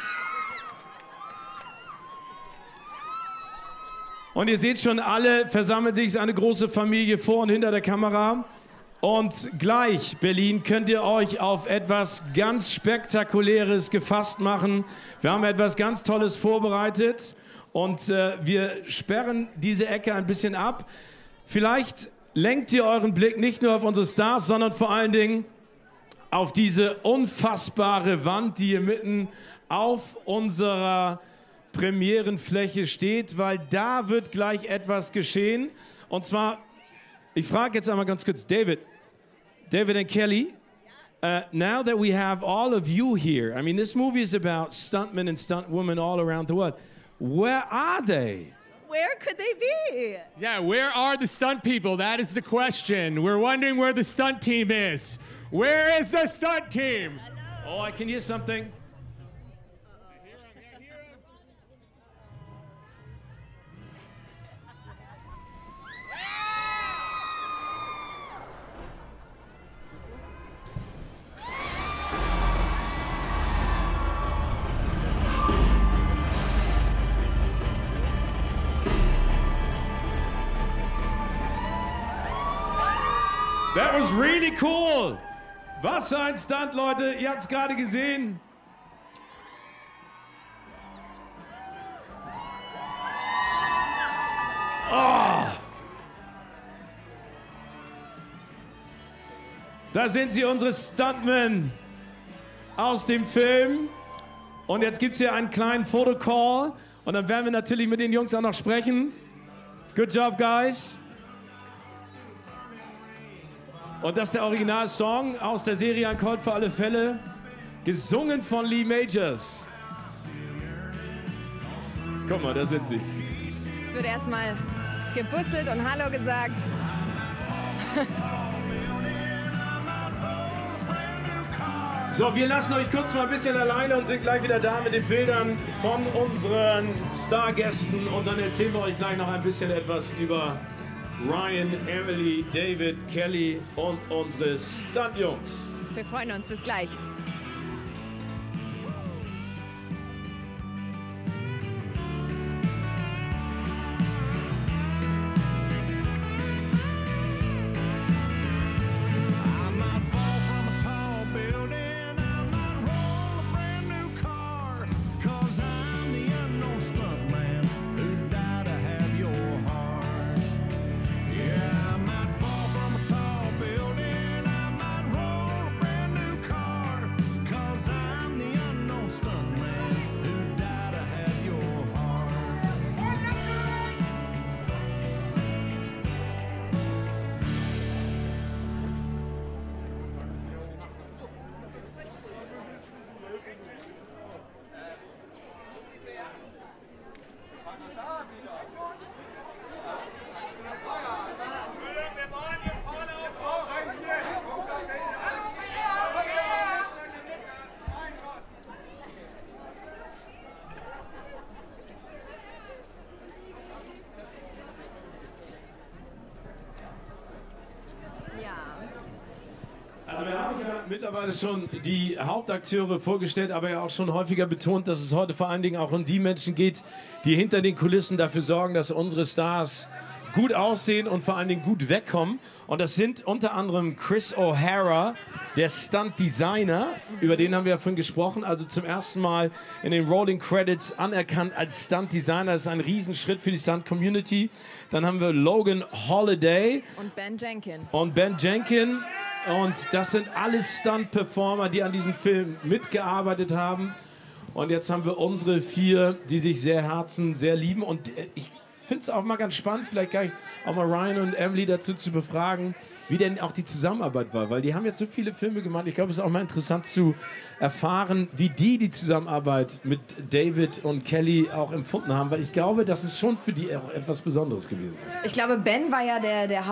Und ihr seht schon, alle versammelt sich, eine große Familie vor und hinter der Kamera. Und gleich, Berlin, könnt ihr euch auf etwas ganz Spektakuläres gefasst machen. Wir haben etwas ganz Tolles vorbereitet und äh, wir sperren diese Ecke ein bisschen ab. Vielleicht lenkt ihr euren Blick nicht nur auf unsere Stars, sondern vor allen Dingen auf diese unfassbare Wand, die hier mitten auf unserer Premierenfläche steht, weil da wird gleich etwas geschehen. Und zwar, ich frage jetzt einmal ganz kurz, David, David and Kelly, uh, now that we have all of you here, I mean, this movie is about stuntmen and stuntwomen all around the world. Where are they? Where could they be? Yeah, where are the stunt people? That is the question. We're wondering where the stunt team is. Where is the stunt team? Oh, I can hear something. That was really cool. Was für ein Stunt, Leute. Ihr habt es gerade gesehen. Oh. Da sind sie, unsere Stuntmen aus dem Film. Und jetzt gibt es hier einen kleinen Fotocall. Und dann werden wir natürlich mit den Jungs auch noch sprechen. Good job, guys. Und das ist der Originalsong aus der Serie Ein Colt für alle Fälle, gesungen von Lee Majors. Guck mal, da sind sie. Es wird erstmal gebusselt und Hallo gesagt. So, wir lassen euch kurz mal ein bisschen alleine und sind gleich wieder da mit den Bildern von unseren Stargästen. Und dann erzählen wir euch gleich noch ein bisschen etwas über Ryan, Emily, David, Kelly und unsere Stunt-Jungs. Wir freuen uns. Bis gleich. Also wir haben ja mittlerweile schon die Hauptakteure vorgestellt, aber ja auch schon häufiger betont, dass es heute vor allen Dingen auch um die Menschen geht, die hinter den Kulissen dafür sorgen, dass unsere Stars gut aussehen und vor allen Dingen gut wegkommen. Und das sind unter anderem Chris O'Hara, der Stunt-Designer, über den haben wir ja vorhin gesprochen, also zum ersten Mal in den Rolling Credits anerkannt als Stunt-Designer. Das ist ein Riesenschritt für die Stunt-Community. Dann haben wir Logan Holiday. Und Ben Jenkin. Und Ben Jenkin. Und das sind alles Stunt-Performer, die an diesem Film mitgearbeitet haben. Und jetzt haben wir unsere vier, die sich sehr herzen, sehr lieben. Und ich finde es auch mal ganz spannend, vielleicht gleich auch mal Ryan und Emily dazu zu befragen, wie denn auch die Zusammenarbeit war. Weil die haben jetzt so viele Filme gemacht. Ich glaube, es ist auch mal interessant zu erfahren, wie die die Zusammenarbeit mit David und Kelly auch empfunden haben. Weil ich glaube, dass es schon für die auch etwas Besonderes gewesen ist. Ich glaube, Ben war ja der, der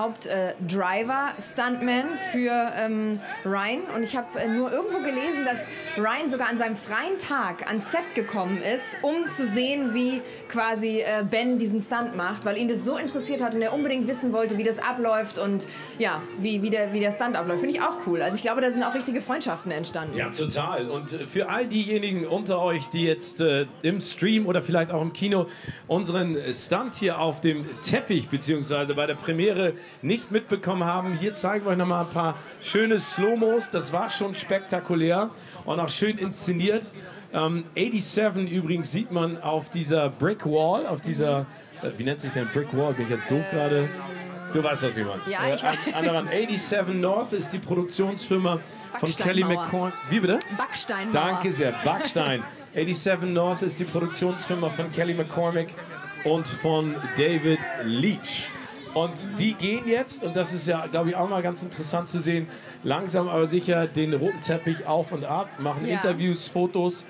Haupt-Driver-Stuntman für ähm, Ryan. Und ich habe äh, nur irgendwo gelesen, dass Ryan sogar an seinem freien Tag ans Set gekommen ist, um zu sehen, wie quasi äh, Ben diesen Stunt macht, weil ihn das so interessiert hat und er unbedingt wissen wollte, wie das abläuft und ja, wie, wie, der, wie der Stunt abläuft. Finde ich auch cool. Also ich glaube, da sind auch richtige Freundschaften entstanden. Ja, total. Und für all diejenigen unter euch, die jetzt äh, im Stream oder vielleicht auch im Kino unseren Stunt hier auf dem Teppich beziehungsweise bei der Premiere nicht mitbekommen haben, hier zeigen wir euch nochmal ein paar schöne Slow-Mos. Das war schon spektakulär und auch schön inszeniert. Ähm, siebenundachtzig übrigens sieht man auf dieser Brick Wall, auf dieser, äh, wie nennt sich denn Brick Wall? Bin ich jetzt doof gerade? Du weißt das, jemand. Ja, ich äh, an, an der Wand. siebenundachtzig North ist die Produktionsfirma von Kelly McCormick. Wie bitte? Backsteinmauer. Danke sehr, Backstein. siebenundachtzig North ist die Produktionsfirma von Kelly McCormick und von David Leitch. Und die gehen jetzt, und das ist ja, glaube ich, auch mal ganz interessant zu sehen, langsam aber sicher den roten Teppich auf und ab, machen Ja. Interviews, Fotos.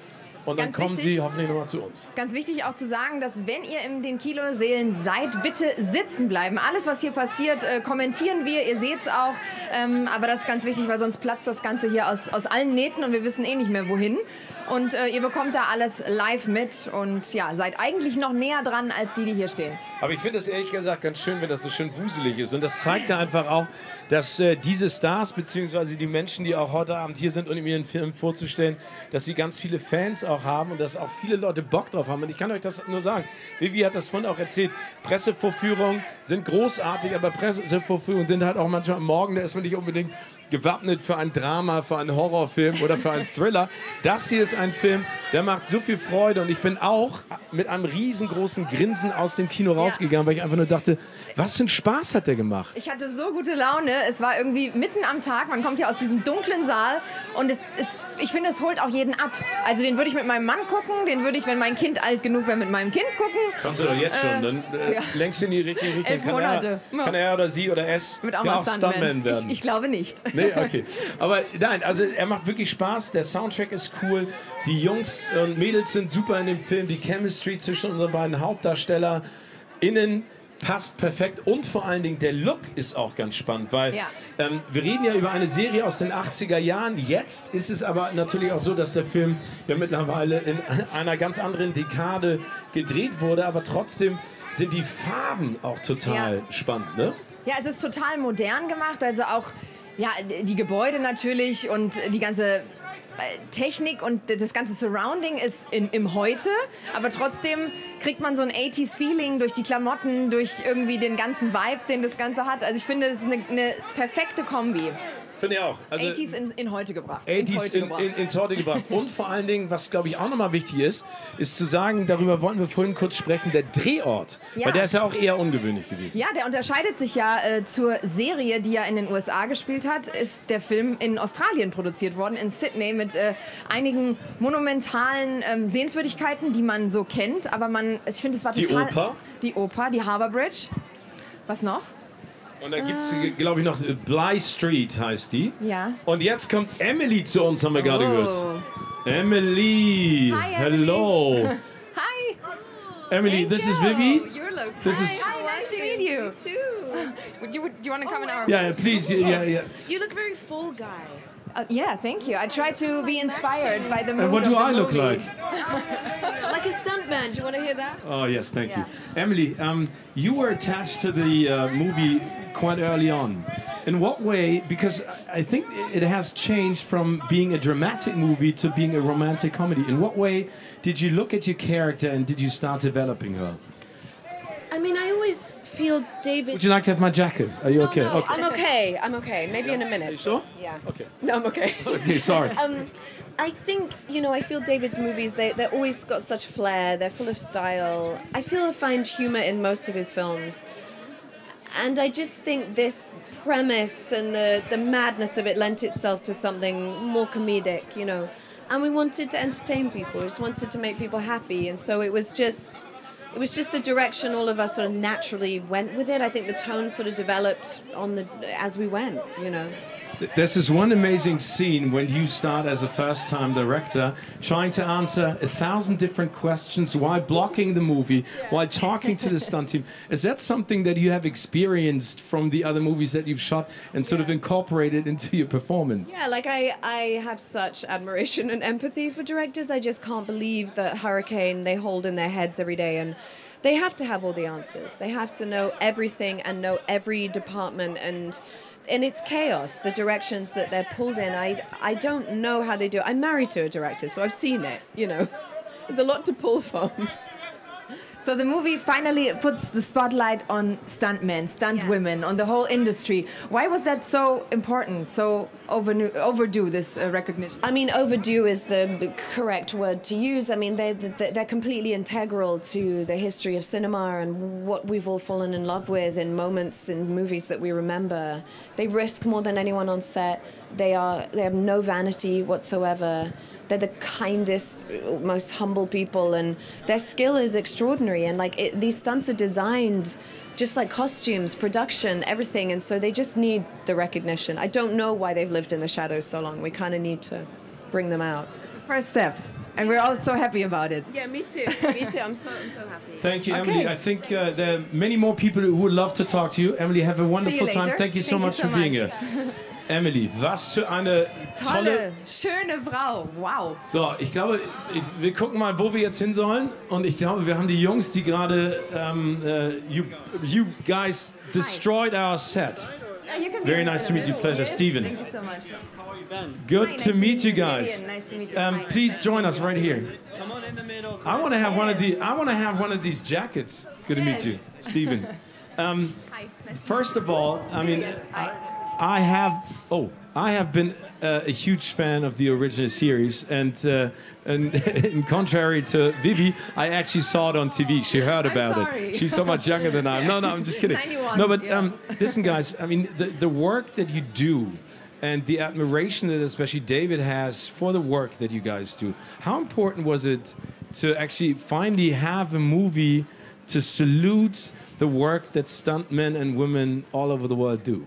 Und dann Ganz kommen wichtig. sie hoffentlich nochmal zu uns. Ganz wichtig auch zu sagen, dass wenn ihr in den Kinosälen seid, bitte sitzen bleiben. Alles, was hier passiert, äh, kommentieren wir. Ihr seht es auch. Ähm, aber das ist ganz wichtig, weil sonst platzt das Ganze hier aus, aus allen Nähten und wir wissen eh nicht mehr wohin. Und äh, ihr bekommt da alles live mit und ja, seid eigentlich noch näher dran als die, die hier stehen. Aber ich finde es ehrlich gesagt ganz schön, wenn das so schön wuselig ist. Und das zeigt ja einfach auch, dass äh, diese Stars, beziehungsweise die Menschen, die auch heute Abend hier sind, um ihren Film vorzustellen, dass sie ganz viele Fans auch haben und dass auch viele Leute Bock drauf haben. Und ich kann euch das nur sagen, Vivi hat das vorhin auch erzählt, Pressevorführungen sind großartig, aber Pressevorführungen sind halt auch manchmal am Morgen, da ist man nicht unbedingt gewappnet für ein Drama, für einen Horrorfilm oder für einen Thriller. Das hier ist ein Film, der macht so viel Freude und ich bin auch mit einem riesengroßen Grinsen aus dem Kino rausgegangen, weil ich einfach nur dachte, was für einen Spaß hat der gemacht? Ich hatte so gute Laune. Es war irgendwie mitten am Tag. Man kommt ja aus diesem dunklen Saal und es, es, ich finde, es holt auch jeden ab. Also den würde ich mit meinem Mann gucken, den würde ich, wenn mein Kind alt genug wäre, mit meinem Kind gucken. Kannst du doch jetzt schon, Äh, dann äh, ja. lenkst du in die richtige Richtung. Elf Kann Monate. er, kann er oder sie oder es Mit auch ja mal auch Stuntman Stuntman. werden? Ich, ich glaube nicht. Nee, okay. Aber nein, also er macht wirklich Spaß, der Soundtrack ist cool, die Jungs und Mädels sind super in dem Film, die Chemistry zwischen unseren beiden HauptdarstellerInnen passt perfekt und vor allen Dingen der Look ist auch ganz spannend, weil Ja. ähm, wir reden ja über eine Serie aus den achtziger Jahren, jetzt ist es aber natürlich auch so, dass der Film ja mittlerweile in einer ganz anderen Dekade gedreht wurde, aber trotzdem sind die Farben auch total Ja. spannend, ne? Ja, es ist total modern gemacht, also auch ja, die Gebäude natürlich und die ganze äh, Technik und das ganze Surrounding ist in, im Heute, aber trotzdem kriegt man so ein achtziger-Feeling durch die Klamotten, durch irgendwie den ganzen Vibe, den das Ganze hat. Also ich finde, es ist eine, eine perfekte Kombi. Finde ich auch. Also, achtziger in, in heute gebracht. achtziger ins heute in, gebracht. in, ins Heute gebracht. Und vor allen Dingen, was glaube ich auch nochmal wichtig ist, ist zu sagen, darüber wollten wir vorhin kurz sprechen, der Drehort. Ja. Weil der ist ja auch eher ungewöhnlich gewesen. Ja, der unterscheidet sich ja äh, zur Serie, die ja in den U S A gespielt hat, ist der Film in Australien produziert worden, in Sydney, mit äh, einigen monumentalen ähm, Sehenswürdigkeiten, die man so kennt. Aber man, ich finde, es war Die total... Oper? Die Oper, die Harbour Bridge. Was noch? Und dann gibt es, glaube ich, noch äh, Bly Street heißt die. Ja. Und jetzt kommt Emily zu uns, haben wir gerade Oh. gehört. Emily. Hi, Hello. Hi. Emily, this is Vivi. You're local. This Hi, is- hi, nice to meet you. Too. Would you, do you want to come in our... Yeah, please. Yeah, yeah. You look very full guy. Uh, yeah, thank you. I try to be inspired by the mood And what of do the I look movie. like? Like a stuntman. Do you want to hear that? Oh, yes, thank Yeah. you. Emily, um, you were attached to the uh, movie quite early on. In what way? Because I think it has changed from being a dramatic movie to being a romantic comedy. In what way did you look at your character and did you start developing her? I mean, I always feel David. Would you like to have my jacket? Are you okay? No, Okay. I'm okay. I'm okay. Maybe in a minute. Are you sure? Yeah. Okay. No, I'm okay. Okay, sorry. um, I think, you know, I feel David's movies, they, they're always got such flair, they're full of style. I feel I find humor in most of his films. And I just think this premise and the, the madness of it lent itself to something more comedic, you know. And we wanted to entertain people, we just wanted to make people happy. And so it was just... It was just the direction all of us sort of naturally went with it. I think the tone sort of developed on the as we went, you know. There's this one amazing scene when you start as a first-time director trying to answer a thousand different questions while blocking the movie, while talking to the stunt team. Is that something that you have experienced from the other movies that you've shot and sort of incorporated into your performance? Yeah, like I, I have such admiration and empathy for directors. I just can't believe that Hurricane they hold in their heads every day, and they have to have all the answers. They have to know everything and know every department, and and it's chaos, the directions that they're pulled in. I, I don't know how they do it. I'm married to a director, so I've seen it, you know. There's a lot to pull from. So the movie finally puts the spotlight on stuntmen, stunt women, on the whole industry. Why was that so important, so overdue, overdue this uh, recognition? I mean, overdue is the correct word to use. I mean, they're, they're completely integral to the history of cinema and what we've all fallen in love with in moments in movies that we remember. They risk more than anyone on set. They are, they have no vanity whatsoever. They're the kindest, most humble people, and their skill is extraordinary. And like it, these stunts are designed just like costumes, production, everything, and so they just need the recognition. I don't know why they've lived in the shadows so long. We kind of need to bring them out. It's the first step. And we're all so happy about it. Yeah, me too. Me too. I'm so I'm so happy. Thank you, Okay. Emily. I think uh, there are many more people who would love to talk to you. Emily, have a wonderful later. time. Thank you so Thank you much so for being much. here. Emily, was für eine tolle... Tolle, schöne Frau. Wow. So, ich glaube, ich, wir gucken mal, wo wir jetzt hin sollen. Und ich glaube, wir haben die Jungs, die gerade... Um, uh, you, you guys destroyed our set. Uh, you can be Very in the nice to meet you. middle. Pleasure. Yes, Stephen. Thank you so much. Good Hi, to nice meet you Vivian. guys. Nice to meet you. Um, Hi. please join us right here. I want to have one of the. I want to have one of these jackets. Good to meet you, Stephen. Um, Hi. Nice to first of all, I mean, I, I have. Oh, I have been uh, a huge fan of the original series, and uh, and in contrary to Vivi, I actually saw it on T V. She heard about sorry. it. She's so much younger than I am. No, no, I'm just kidding. ninety-one, No, but yeah. um, listen, guys. I mean, the the work that you do. And the admiration that especially David has for the work that you guys do. How important was it to actually finally have a movie to salute the work that stuntmen and women all over the world do?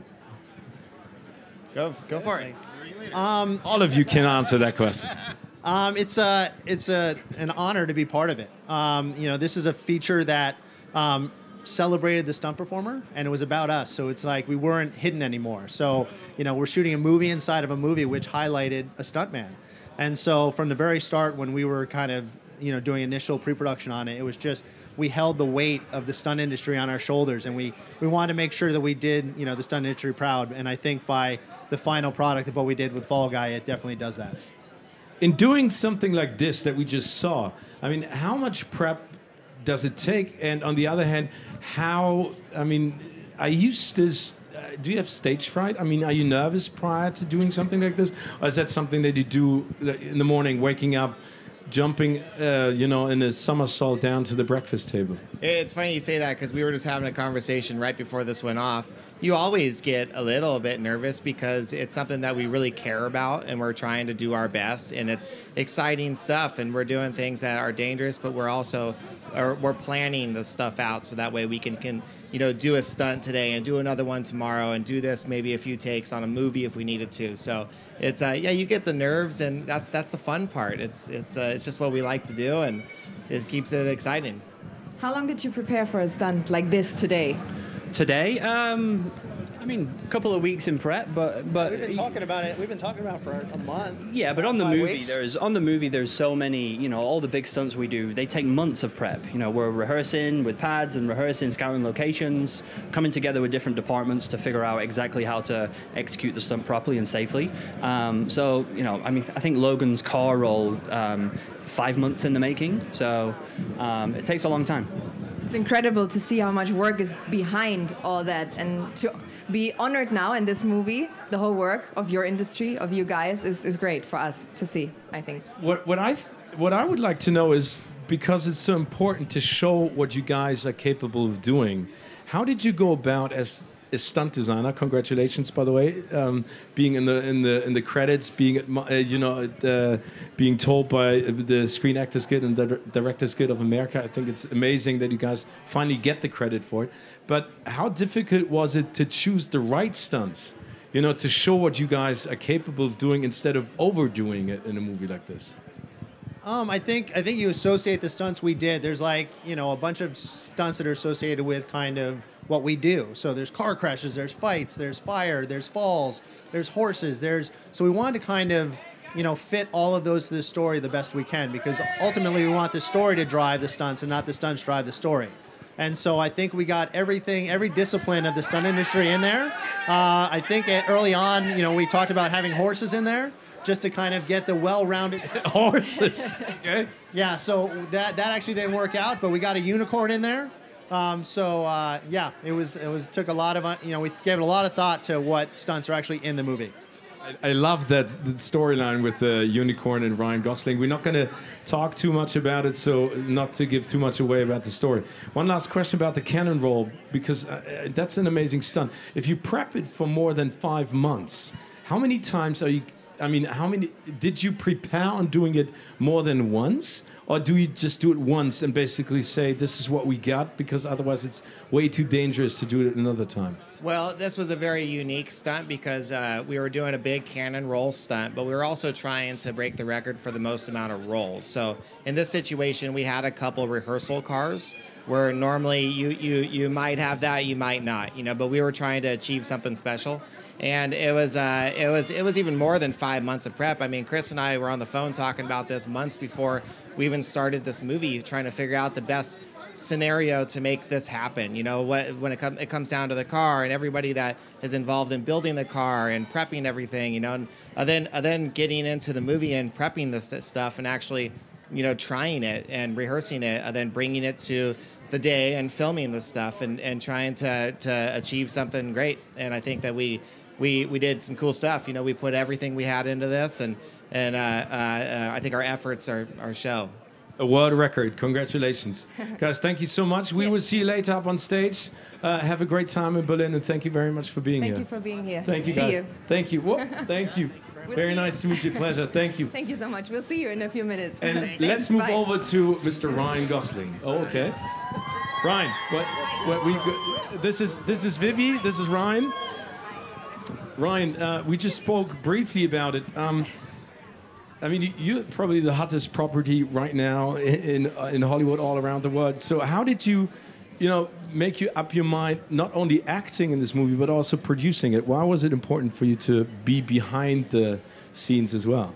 Go, go for it. Um, all of you can answer that question. Um, it's a, it's a, an honor to be part of it. Um, you know, this is a feature that um, celebrated the stunt performer, and it was about us. So it's like we weren't hidden anymore. So, you know, we're shooting a movie inside of a movie which highlighted a stuntman. And so from the very start, when we were kind of, you know, doing initial pre-production on it, it was just, we held the weight of the stunt industry on our shoulders, and we, we wanted to make sure that we did, you know, the stunt industry proud. And I think by the final product of what we did with Fall Guy, it definitely does that. In doing something like this that we just saw, I mean, how much prep does it take? And on the other hand, how, I mean, are you still, uh, do you have stage fright? I mean, are you nervous prior to doing something like this? Or is that something that you do in the morning, waking up, jumping, uh, you know, in a somersault down to the breakfast table? It's funny you say that because we were just having a conversation right before this went off. You always get a little bit nervous because it's something that we really care about, and we're trying to do our best, and it's exciting stuff, and we're doing things that are dangerous, but we're also or we're planning the stuff out so that way we can, can you know, do a stunt today and do another one tomorrow and do this maybe a few takes on a movie if we needed to. So it's uh, yeah, you get the nerves, and that's that's the fun part. It's it's uh, it's just what we like to do, and it keeps it exciting. How long did you prepare for a stunt like this today? Today, um, I mean, a couple of weeks in prep, but but We've been talking about it. We've been talking about it for a month. yeah, but on the Five movie, weeks. there's on the movie, there's so many, you know, all the big stunts we do, they take months of prep. You know, we're rehearsing with pads and rehearsing, scouting locations, coming together with different departments to figure out exactly how to execute the stunt properly and safely. Um, so, you know, I mean, I think Logan's car roll, um, five months in the making, so um, it takes a long time. It's incredible to see how much work is behind all that, and to be honored now in this movie, the whole work of your industry, of you guys, is, is great for us to see, I think. What, what, I th what I would like to know is, because it's so important to show what you guys are capable of doing, how did you go about as a stunt designer? Congratulations, by the way, um, being in the in the in the credits, being at, uh, you know uh, being told by the Screen Actors Guild and the Directors Guild of America. I think it's amazing that you guys finally get the credit for it. But how difficult was it to choose the right stunts? You know, to show what you guys are capable of doing instead of overdoing it in a movie like this. Um, I think I think you associate the stunts we did. There's like, you know, a bunch of stunts that are associated with kind of what we do. So there's car crashes, there's fights, there's fire, there's falls, there's horses, there's so we wanted to kind of, you know, fit all of those to the story the best we can, because ultimately we want the story to drive the stunts and not the stunts drive the story. And so I think we got everything, every discipline of the stunt industry in there. Uh, I think at, early on, you know, we talked about having horses in there, just to kind of get the well-rounded horses. Okay. Yeah, so that that actually didn't work out, but we got a unicorn in there. Um, so uh, yeah, it was it was took a lot of uh, you know we gave it a lot of thought to what stunts are actually in the movie. I, I love that the storyline with the unicorn and Ryan Gosling. We're not going to talk too much about it, so not to give too much away about the story. One last question about the cannon roll, because uh, that's an amazing stunt. If you prep it for more than five months, how many times are you? I mean, how many did you prepare on doing it more than once, or do you just do it once and basically say this is what we got because otherwise it's way too dangerous to do it another time? Well, this was a very unique stunt because uh, we were doing a big cannon roll stunt, but we were also trying to break the record for the most amount of rolls. So in this situation, we had a couple rehearsal cars where normally you, you, you might have that, you might not, you know, but we were trying to achieve something special. And it was, uh, it was, it was even more than five months of prep. I mean, Chris and I were on the phone talking about this months before we even started this movie, trying to figure out the best scenario to make this happen. You know, what when it comes it comes down to the car and everybody that is involved in building the car and prepping everything. You know, and uh, then uh, then getting into the movie and prepping this stuff and actually, you know, trying it and rehearsing it, and then bringing it to the day and filming this stuff and, and trying to to achieve something great. And I think that we we we did some cool stuff. You know, we put everything we had into this, and and uh, uh, uh, I think our efforts are are show. A world record. Congratulations. Guys, thank you so much. We will see you later up on stage. Uh, have a great time in Berlin, and thank you very much for being Thank here. you for being here. Thank you, see guys. You. Thank you. Whoop. Thank you. We'll very see nice to meet you. Pleasure. Thank you. Thank you so much. We'll see you in a few minutes. And Thanks. let's move Bye. over to Mister Ryan Gosling. Oh, okay. Ryan, what, what we, this is this is Vivi. This is Ryan. Ryan, uh, we just spoke briefly about it. Um, I mean, you're probably the hottest property right now in in Hollywood, all around the world. So, how did you, you know, make you up your mind not only acting in this movie but also producing it? Why was it important for you to be behind the scenes as well?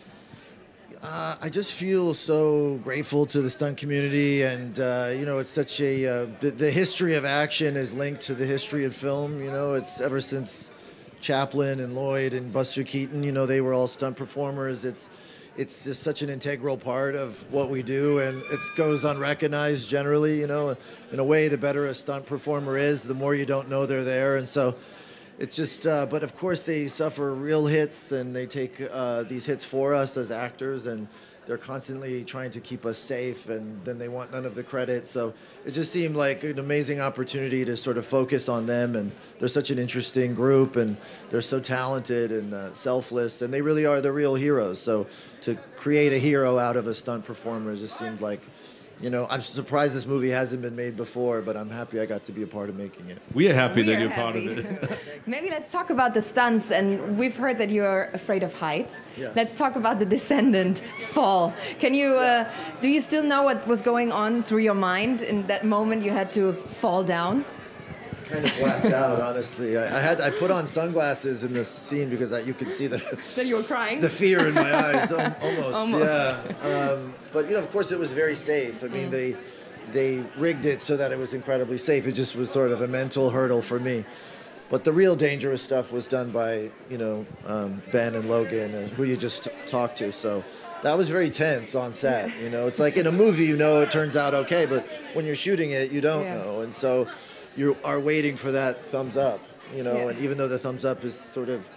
Uh, I just feel so grateful to the stunt community, and uh, you know, it's such a uh, the, the history of action is linked to the history of film. You know, it's ever since Chaplin and Lloyd and Buster Keaton, you know, they were all stunt performers. It's it's just such an integral part of what we do, and it goes unrecognized generally. You know, in a way, the better a stunt performer is, the more you don't know they're there, and so it's just. Uh, but of course, they suffer real hits, and they take uh, these hits for us as actors, and they're constantly trying to keep us safe, and then they want none of the credit. So it just seemed like an amazing opportunity to sort of focus on them. And they're such an interesting group, and they're so talented and uh, selfless, and they really are the real heroes. So to create a hero out of a stunt performer just seemed like, you know, I'm surprised this movie hasn't been made before, but I'm happy I got to be a part of making it. We are happy We that are you're part of happy. it. Maybe let's talk about the stunts, and we've heard that you're afraid of heights. Yes. Let's talk about the descendant fall. Can you, uh, do you still know what was going on through your mind in that moment you had to fall down? Kind of blacked out, honestly. I, I had I put on sunglasses in this scene because I, you could see the That you were crying? the fear in my eyes, um, almost. Almost. Yeah. Um, but you know, of course, it was very safe. I mean, Mm. they they rigged it so that it was incredibly safe. It just was sort of a mental hurdle for me. But the real dangerous stuff was done by you know um, Ben and Logan, and who you just t- talked to. So. That was very tense on set, you know. It's like in a movie, you know, it turns out okay, but when you're shooting it, you don't Yeah. know. And so you are waiting for that thumbs up, you know, Yeah. and even though the thumbs up is sort of,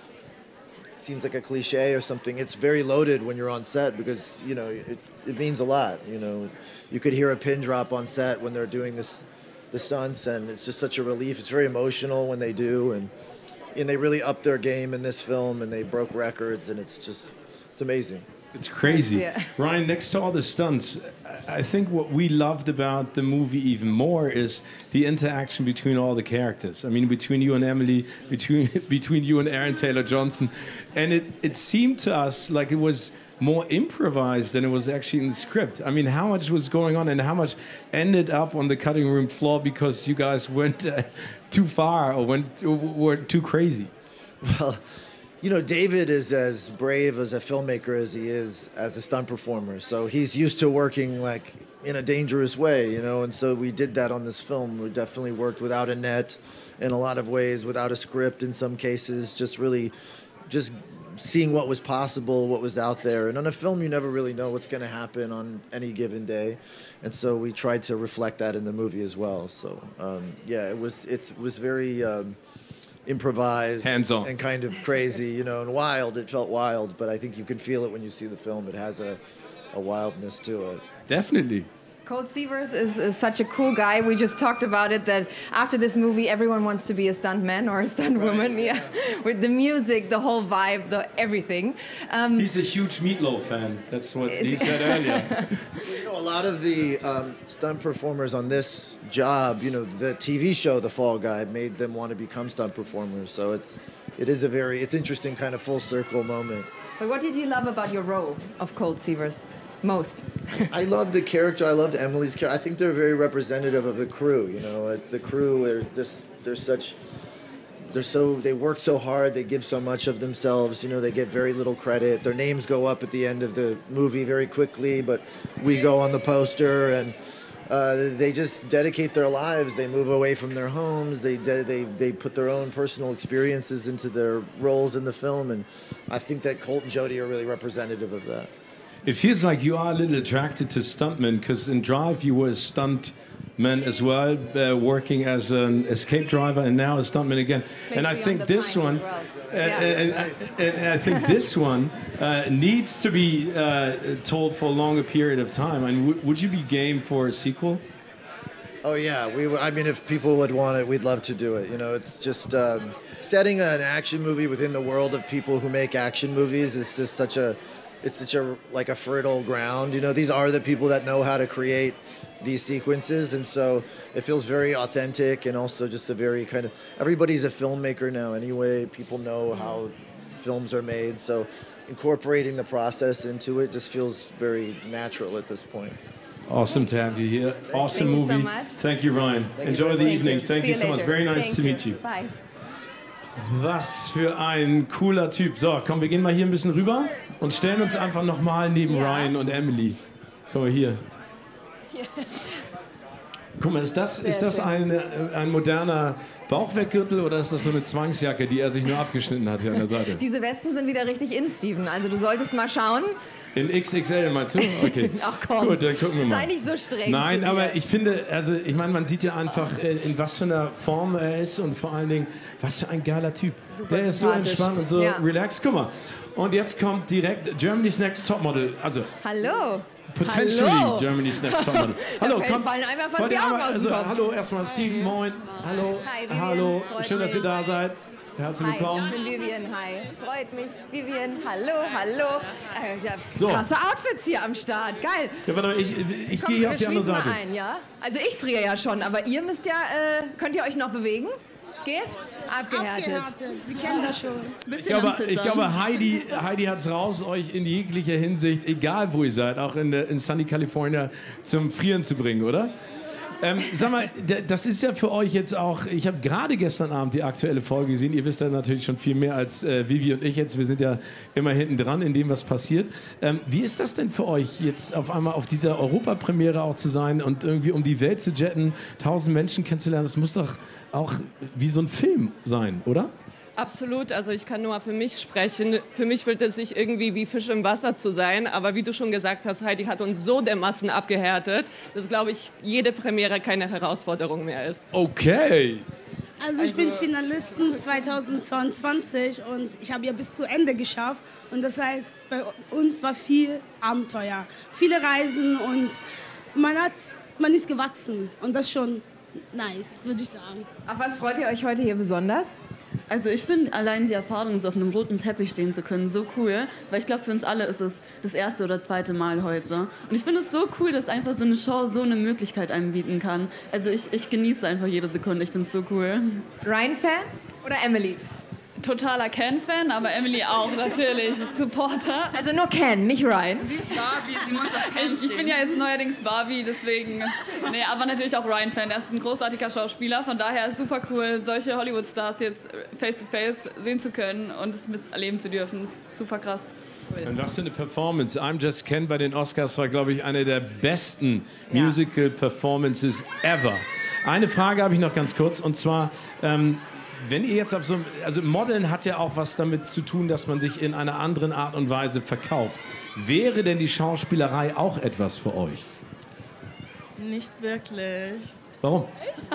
seems like a cliche or something, it's very loaded when you're on set because, you know, it, it means a lot, you know. You could hear a pin drop on set when they're doing this, the stunts, and it's just such a relief. It's very emotional when they do, and, and they really upped their game in this film, and they broke records, and it's just, it's amazing. It's crazy. Yeah. Ryan, next to all the stunts, I I think what we loved about the movie even more is the interaction between all the characters. I mean, between you and Emily, between between you and Aaron Taylor Johnson. And it, it seemed to us like it was more improvised than it was actually in the script. I mean, how much was going on and how much ended up on the cutting room floor because you guys went uh, too far or went or were too crazy? Well, you know, David is as brave as a filmmaker as he is as a stunt performer. So he's used to working like in a dangerous way, you know, and so we did that on this film. We definitely worked without a net in a lot of ways, without a script in some cases, just really just seeing what was possible, what was out there. And on a film, you never really know what's going to happen on any given day. And so we tried to reflect that in the movie as well. So, um, yeah, it was, it was very... Um, improvised, hands-on, and kind of crazy, you know, and wild. It felt wild, but I think you can feel it when you see the film. It has a, a wildness to it. Definitely. Colt Seavers is, is such a cool guy. We just talked about it, that after this movie, everyone wants to be a stuntman or a stunt woman. Right, yeah. yeah, with the music, the whole vibe, the everything. Um, He's a huge Meatloaf fan. That's what he said earlier. You know, a lot of the um, stunt performers on this job, you know, the T V show The Fall Guy made them want to become stunt performers. So it's it is a very it's interesting kind of full circle moment. But what did you love about your role of Colt Seavers most? I love the character. I loved Emily's character. I think they're very representative of the crew. You know, uh, the crew are just they're such they're so they work so hard. They give so much of themselves. You know, they get very little credit. Their names go up at the end of the movie very quickly, but we go on the poster, and uh, they just dedicate their lives. They move away from their homes. They de- they they put their own personal experiences into their roles in the film, and I think that Colt and Jodie are really representative of that. It feels like you are a little attracted to stuntmen, because in Drive you were a stuntman as well, uh, working as an escape driver, and now a stuntman again. Plays and I Beyond think the this Pines one, as well. uh, Yeah. and, and, and I think this one uh, needs to be uh, told for a longer period of time. And w- would you be game for a sequel? Oh yeah, we. w- I mean, if people would want it, we'd love to do it. You know, it's just um, setting an action movie within the world of people who make action movies is just such a, it's such a like a fertile ground. You know, these are the people that know how to create these sequences, and so it feels very authentic, and also just a very kind of everybody's a filmmaker now anyway. People know how films are made, so incorporating the process into it just feels very natural at this point. Awesome to have you here. Awesome Thank you so movie. much. Thank you, Ryan. Enjoy the Thank evening. you. Thank See you so much. later. Very nice Thank to meet you. Bye. Was für ein cooler Typ. So, komm, wir gehen mal hier ein bisschen rüber und stellen uns einfach nochmal neben Ja. Ryan und Emily. Guck mal hier. Guck mal, ist das, Sehr ist das schön. ein, äh, ein moderner Bauchweggürtel oder ist das so eine Zwangsjacke, die er sich nur abgeschnitten hat hier an der Seite? Diese Westen sind wieder richtig in, Steven. Also du solltest mal schauen. In X X L meinst du? Okay. Ach komm, Gut, dann gucken wir mal. sei nicht so streng. Nein, zu dir. aber ich finde, also ich meine, man sieht ja einfach, äh, in was für einer Form er ist und vor allen Dingen, was für ein geiler Typ. Super Der ist so sympathisch. entspannt und so Ja. relaxed. Guck mal. Und jetzt kommt direkt Germany's Next Topmodel. Also Hallo. potentially Hallo. Germany's Next Topmodel. Da Hallo, fällt- komm. fallen einem ja fast Wollt die ihr Augen einmal- aus dem also, Kopf. hallo, erstmal Steven, moin. Hallo. Hi, Vivian. Hallo. Freut Schön, dass ihr mich. da seid. Herzlich Hi, willkommen. ich bin Vivian. Hi. Freut mich. Vivian, hallo, hallo. Äh, ja, So. Krasse Outfits hier am Start. Geil. Ja, warte mal, ich, ich Komm, gehe hier wir auf die andere schließen Seite. mal ein, ja? Also ich friere ja schon, aber ihr müsst ja, äh, könnt ihr euch noch bewegen? Geht? Abgehärtet. Wir kennen das schon. Ich glaube, ich glaube Heidi, Heidi hat es raus, euch in jeglicher Hinsicht, egal wo ihr seid, auch in, der- in Sunny California, zum Frieren zu bringen, oder? Ähm, sag mal, d- das ist ja für euch jetzt auch, ich habe gerade gestern Abend die aktuelle Folge gesehen, ihr wisst ja natürlich schon viel mehr als äh, Vivi und ich jetzt, wir sind ja immer hinten dran in dem, was passiert. Ähm, wie ist das denn für euch jetzt auf einmal auf dieser Europapremiere auch zu sein und irgendwie um die Welt zu jetten, tausend Menschen kennenzulernen, das muss doch auch wie so ein Film sein, oder? Absolut, also ich kann nur für mich sprechen. Für mich fühlt es sich irgendwie wie Fisch im Wasser zu sein, aber wie du schon gesagt hast, Heidi hat uns so dermaßen abgehärtet, dass, glaube ich, jede Premiere keine Herausforderung mehr ist. Okay. Also ich bin Finalisten zweitausendzweiundzwanzig und ich habe ja bis zu Ende geschafft. Und das heißt, bei uns war viel Abenteuer, viele Reisen und man, hat, man ist gewachsen. Und das ist schon nice, würde ich sagen. Auf was freut ihr euch heute hier besonders? Also ich finde allein die Erfahrung, so auf einem roten Teppich stehen zu können, so cool. Weil ich glaube, für uns alle ist es das erste oder zweite Mal heute. Und ich finde es so cool, dass einfach so eine Show so eine Möglichkeit einem bieten kann. Also ich, ich genieße einfach jede Sekunde, ich finde es so cool. Ryan-Fan oder Emily? Totaler Ken-Fan, aber Emily auch natürlich, Supporter. Also nur Ken, nicht Ryan. Sie ist Barbie, sie muss auf Ken stehen. Ich bin ja jetzt neuerdings Barbie, deswegen... Nee, aber natürlich auch Ryan-Fan. Er ist ein großartiger Schauspieler, von daher super cool, solche Hollywood-Stars jetzt face-to-face sehen zu können und es miterleben zu dürfen. Das ist super krass. Und was für eine Performance. I'm Just Ken bei den Oscars war, glaube ich, eine der besten Ja. Musical-Performances ever. Eine Frage habe ich noch ganz kurz, und zwar, ähm, wenn ihr jetzt auf so, also Modeln hat ja auch was damit zu tun, dass man sich in einer anderen Art und Weise verkauft. Wäre denn die Schauspielerei auch etwas für euch? Nicht wirklich. Warum?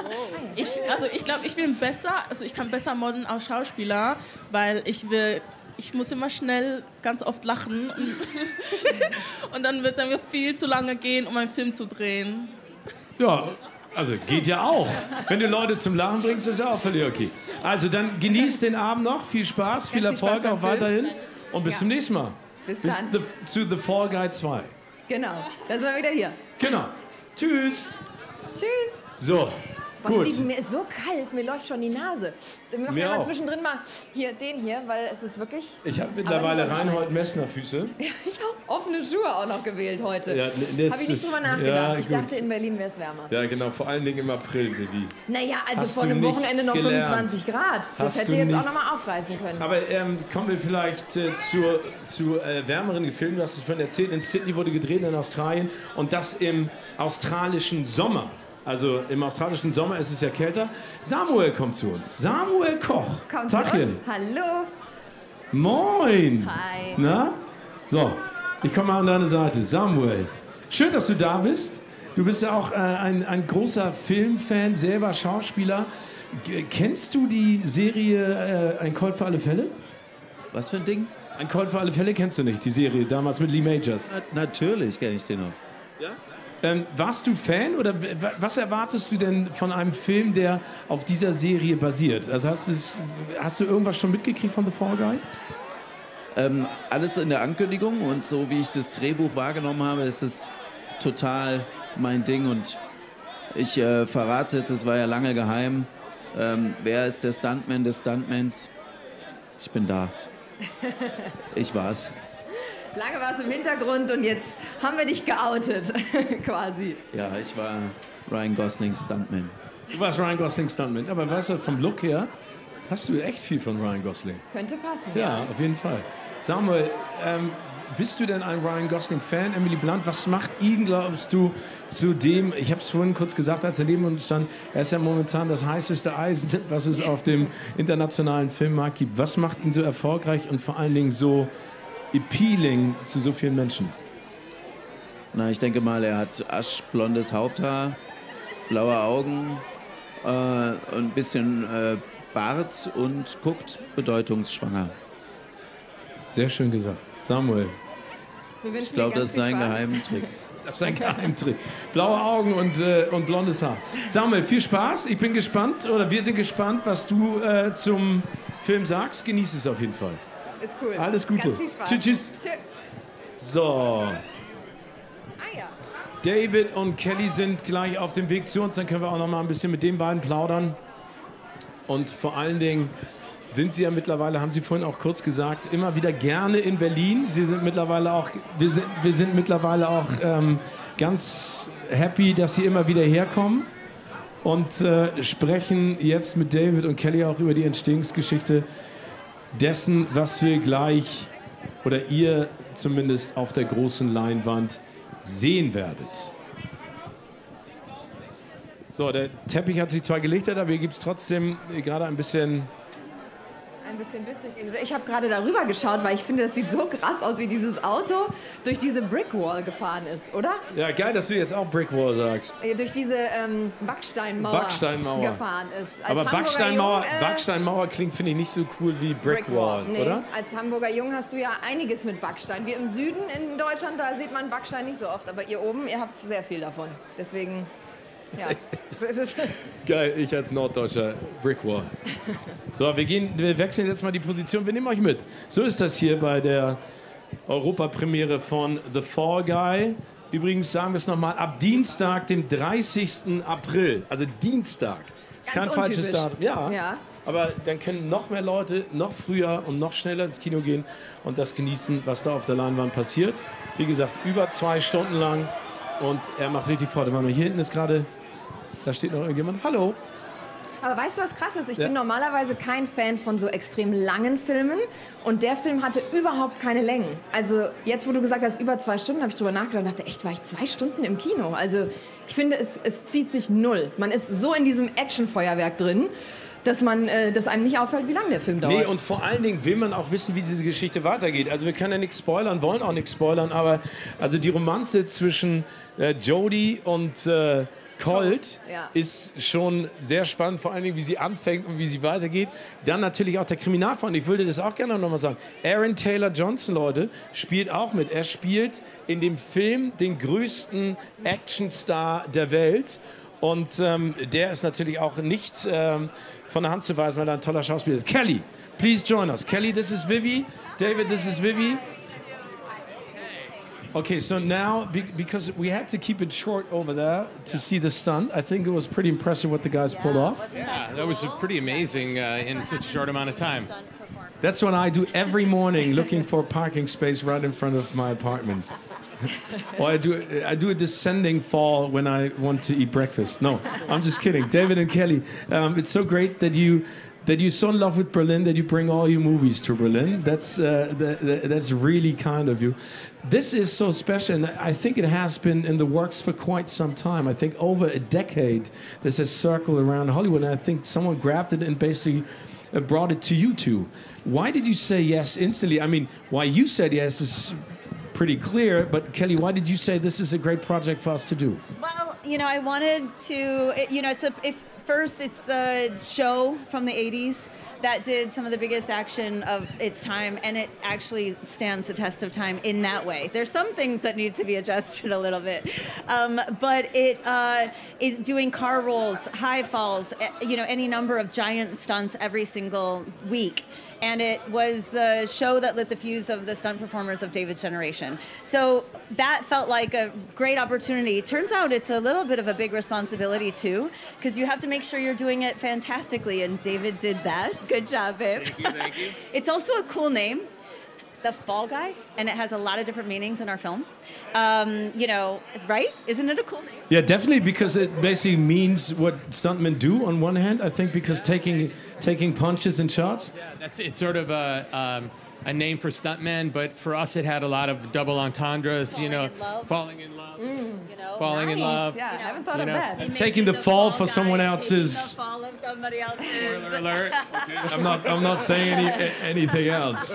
Ich, also ich glaube, ich bin besser, also ich kann besser modeln als Schauspieler, weil ich will ich muss immer schnell ganz oft lachen. Und, und dann wird es einfach viel zu lange gehen, um einen Film zu drehen. Ja, also geht ja auch. Wenn du Leute zum Lachen bringst, ist ja auch völlig okay. Also dann genießt den Abend noch, viel Spaß, viel Ganz viel Erfolg Spaß auch beim Film. weiterhin und bis Ja. zum nächsten Mal. Bis bis dann. the, zu The Fall Guy zwei. Genau, da sind wir wieder hier. Genau. Tschüss. Tschüss. So, Boah, gut. Steven, mir ist so kalt, mir läuft schon die Nase. Wir machen Mir ja mal auch. zwischendrin mal hier den hier, weil es ist wirklich... Ich habe mittlerweile Aber die Sonne Reinhold Messner Füße. Ich habe offene Schuhe auch noch gewählt heute. Ja, Habe ne, das ich nicht ist- drüber nachgedacht. ja, ich gut. dachte, in Berlin wäre es wärmer. Ja, genau, vor allen Dingen im April, Vivi. Naja, also Hast vor du einem nichts Wochenende noch gelernt? fünfundzwanzig Grad. Das Hast hätte du jetzt auch nichts- noch mal aufreißen können. Aber ähm, kommen wir vielleicht äh, zur, zu äh, wärmeren Gefilmen. Du hast es vorhin erzählt, in Sydney wurde gedreht, in Australien. Und das im australischen Sommer. Also im australischen Sommer ist es ja kälter. Samuel kommt zu uns. Samuel Koch. Kommt zu Tachchen. uns. Hallo. Moin. Hi. Na? So, ich komme mal an deine Seite. Samuel, schön, dass du da bist. Du bist ja auch äh, ein, ein großer Filmfan, selber Schauspieler. G kennst du die Serie äh, Ein Colt für alle Fälle? Was für ein Ding? Ein Colt für alle Fälle kennst du nicht, die Serie, damals mit Lee Majors. Na, natürlich kenne ich den noch. Ja? Ähm, warst du Fan oder w- was erwartest du denn von einem Film, der auf dieser Serie basiert? Also hast, du's, hast du irgendwas schon mitgekriegt von The Fall Guy? Ähm, alles in der Ankündigung und so wie ich das Drehbuch wahrgenommen habe, ist es total mein Ding und ich äh, verrate jetzt, es war ja lange geheim. Ähm, wer ist der Stuntman des Stuntmans? Ich bin da. Ich war's. Lange war es im Hintergrund und jetzt haben wir dich geoutet, quasi. Ja, ich war Ryan Gosling Stuntman. Du warst Ryan Gosling Stuntman, aber weißt du, vom Look her hast du echt viel von Ryan Gosling. Könnte passen. Ja, auf jeden Fall. Samuel, ähm, bist du denn ein Ryan Gosling-Fan? Emily Blunt, was macht ihn, glaubst du, zu dem, ich habe es vorhin kurz gesagt, als er neben uns stand, er ist ja momentan das heißeste Eisen, was es auf dem internationalen Filmmarkt gibt. Was macht ihn so erfolgreich und vor allen Dingen so appealing zu so vielen Menschen? Na, ich denke mal, er hat aschblondes Haupthaar, blaue Augen, äh, ein bisschen äh, Bart und guckt bedeutungsschwanger. Sehr schön gesagt. Samuel. Wir wünschen Ich glaube, dir das ganz ist viel sein Spaß. Geheimtrick. Das ist ein Geheimtrick. Blaue Augen und, äh, und blondes Haar. Samuel, viel Spaß. Ich bin gespannt, oder wir sind gespannt, was du äh, zum Film sagst. Genieß es auf jeden Fall. Ist cool. Alles Gute. Ganz viel Spaß. Tschüss, tschüss. Tschö. So, Ah ja. David und Kelly sind gleich auf dem Weg zu uns. Dann können wir auch noch mal ein bisschen mit den beiden plaudern. Und vor allen Dingen sind sie ja mittlerweile, haben sie vorhin auch kurz gesagt, immer wieder gerne in Berlin. Sie sind mittlerweile auch, wir sind, wir sind mittlerweile auch ähm, ganz happy, dass sie immer wieder herkommen und äh, sprechen jetzt mit David und Kelly auch über die Entstehungsgeschichte dessen, was wir gleich oder ihr zumindest auf der großen Leinwand sehen werdet. So, der Teppich hat sich zwar gelichtet, aber hier gibt es trotzdem gerade ein bisschen... Ein bisschen witzig. Ich habe gerade darüber geschaut, weil ich finde, das sieht so krass aus, wie dieses Auto durch diese Brickwall gefahren ist, oder? Ja, geil, dass du jetzt auch Brickwall sagst. Äh, Durch diese ähm, Backsteinmauer, Backsteinmauer. gefahren ist. Als Aber Hamburger Backsteinmauer, Jung, äh, Backsteinmauer klingt, finde ich, nicht so cool wie Brickwall, nee. oder? Als Hamburger Jung hast du ja einiges mit Backstein. Wir im Süden in Deutschland, da sieht man Backstein nicht so oft. Aber ihr oben, ihr habt sehr viel davon. Deswegen, ja. Es ist- Geil, ich als Norddeutscher Brickwall. So, wir, gehen, wir wechseln jetzt mal die Position. Wir nehmen euch mit. So ist das hier bei der Europapremiere von The Fall Guy. Übrigens sagen wir es nochmal, ab Dienstag, dem dreißigsten April. Also Dienstag. Ist Ganz kein falsches untypisch. Datum. Ja. Ja. Aber dann können noch mehr Leute noch früher und noch schneller ins Kino gehen und das genießen, was da auf der Leinwand passiert. Wie gesagt, über zwei Stunden lang. Und er macht richtig Freude. Warte mal, hier hinten ist gerade, da steht noch irgendjemand. Hallo. Aber weißt du, was krass ist? Ich Ja. bin normalerweise kein Fan von so extrem langen Filmen. Und der Film hatte überhaupt keine Längen. Also jetzt, wo du gesagt hast, über zwei Stunden, habe ich drüber nachgedacht und dachte, echt, war ich zwei Stunden im Kino? Also ich finde, es, es zieht sich null. Man ist so in diesem Actionfeuerwerk drin, dass, man, äh, dass einem nicht auffällt, wie lange der Film dauert. Nee, und vor allen Dingen will man auch wissen, wie diese Geschichte weitergeht. Also wir können ja nichts spoilern, wollen auch nichts spoilern, aber also die Romanze zwischen äh, Jodie und, äh, Colt ja. ist schon sehr spannend, vor allen Dingen, wie sie anfängt und wie sie weitergeht. Dann natürlich auch der Kriminalfall. Ich würde das auch gerne nochmal sagen. Aaron Taylor Johnson, Leute, spielt auch mit. Er spielt in dem Film den größten Actionstar der Welt. Und ähm, der ist natürlich auch nicht ähm, von der Hand zu weisen, weil er ein toller Schauspieler ist. Kelly, please join us. Kelly, this is Vivi. David, this is Vivi. Okay, so now, be because we had to keep it short over there to see the stunt, I think it was pretty impressive what the guys yeah, pulled off. Yeah, that was pretty amazing uh, in such a short amount of time. That's what I do every morning, looking for a parking space right in front of my apartment. Or I do, I do a descending fall when I want to eat breakfast. No, I'm just kidding. David and Kelly, um, it's so great that you that you're so in love with Berlin that you bring all your movies to Berlin. That's uh, that, that, that's really kind of you. This is so special, and I think it has been in the works for quite some time. I think over a decade, this has circled around Hollywood, and I think someone grabbed it and basically uh, brought it to you two. Why did you say yes instantly? I mean, why you said yes is pretty clear, but Kelly, why did you say this is a great project for us to do? Well, you know, I wanted to, it, you know, it's a, if first it's the show from the eighties that did some of the biggest action of its time, and it actually stands the test of time in that way. There's some things that need to be adjusted a little bit, um, but it uh, is doing car rolls, high falls, you know, any number of giant stunts every single week. And it was the show that lit the fuse of the stunt performers of David's generation. So that felt like a great opportunity. Turns out it's a little bit of a big responsibility too, because you have to make sure you're doing it fantastically, and David did that. Good job, babe. Thank you, thank you. It's also a cool name, The Fall Guy, and it has a lot of different meanings in our film. Um, you know, right? Isn't it a cool name? Yeah, definitely, because it basically means what stuntmen do on one hand, I think, because taking taking punches and shots. Yeah, that's it's sort of a um, a name for stuntmen, but for us it had a lot of double entendres. Falling you know, in love. falling in love, Mm. You know, falling in Nice. love. Yeah, I haven't thought You of know, that. And taking the fall for someone else's. The fall of somebody else's. Spoiler alert. I'm not. I'm not saying any, anything else.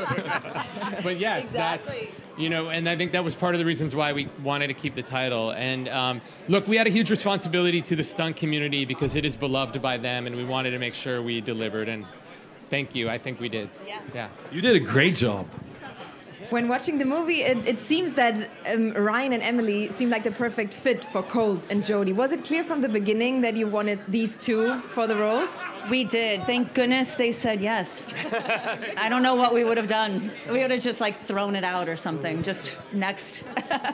But yes, Exactly. that's, you know, and I think that was part of the reasons why we wanted to keep the title. And um, look, we had a huge responsibility to the stunt community because it is beloved by them, and we wanted to make sure we delivered. And thank you. I think we did. Yeah. Yeah. You did a great job. When watching the movie, it, it seems that um, Ryan and Emily seem like the perfect fit for Colt and Jodie. Was it clear from the beginning that you wanted these two for the roles? We did. Thank goodness they said yes. I don't know what we would have done. We would have just like thrown it out or something. Just next.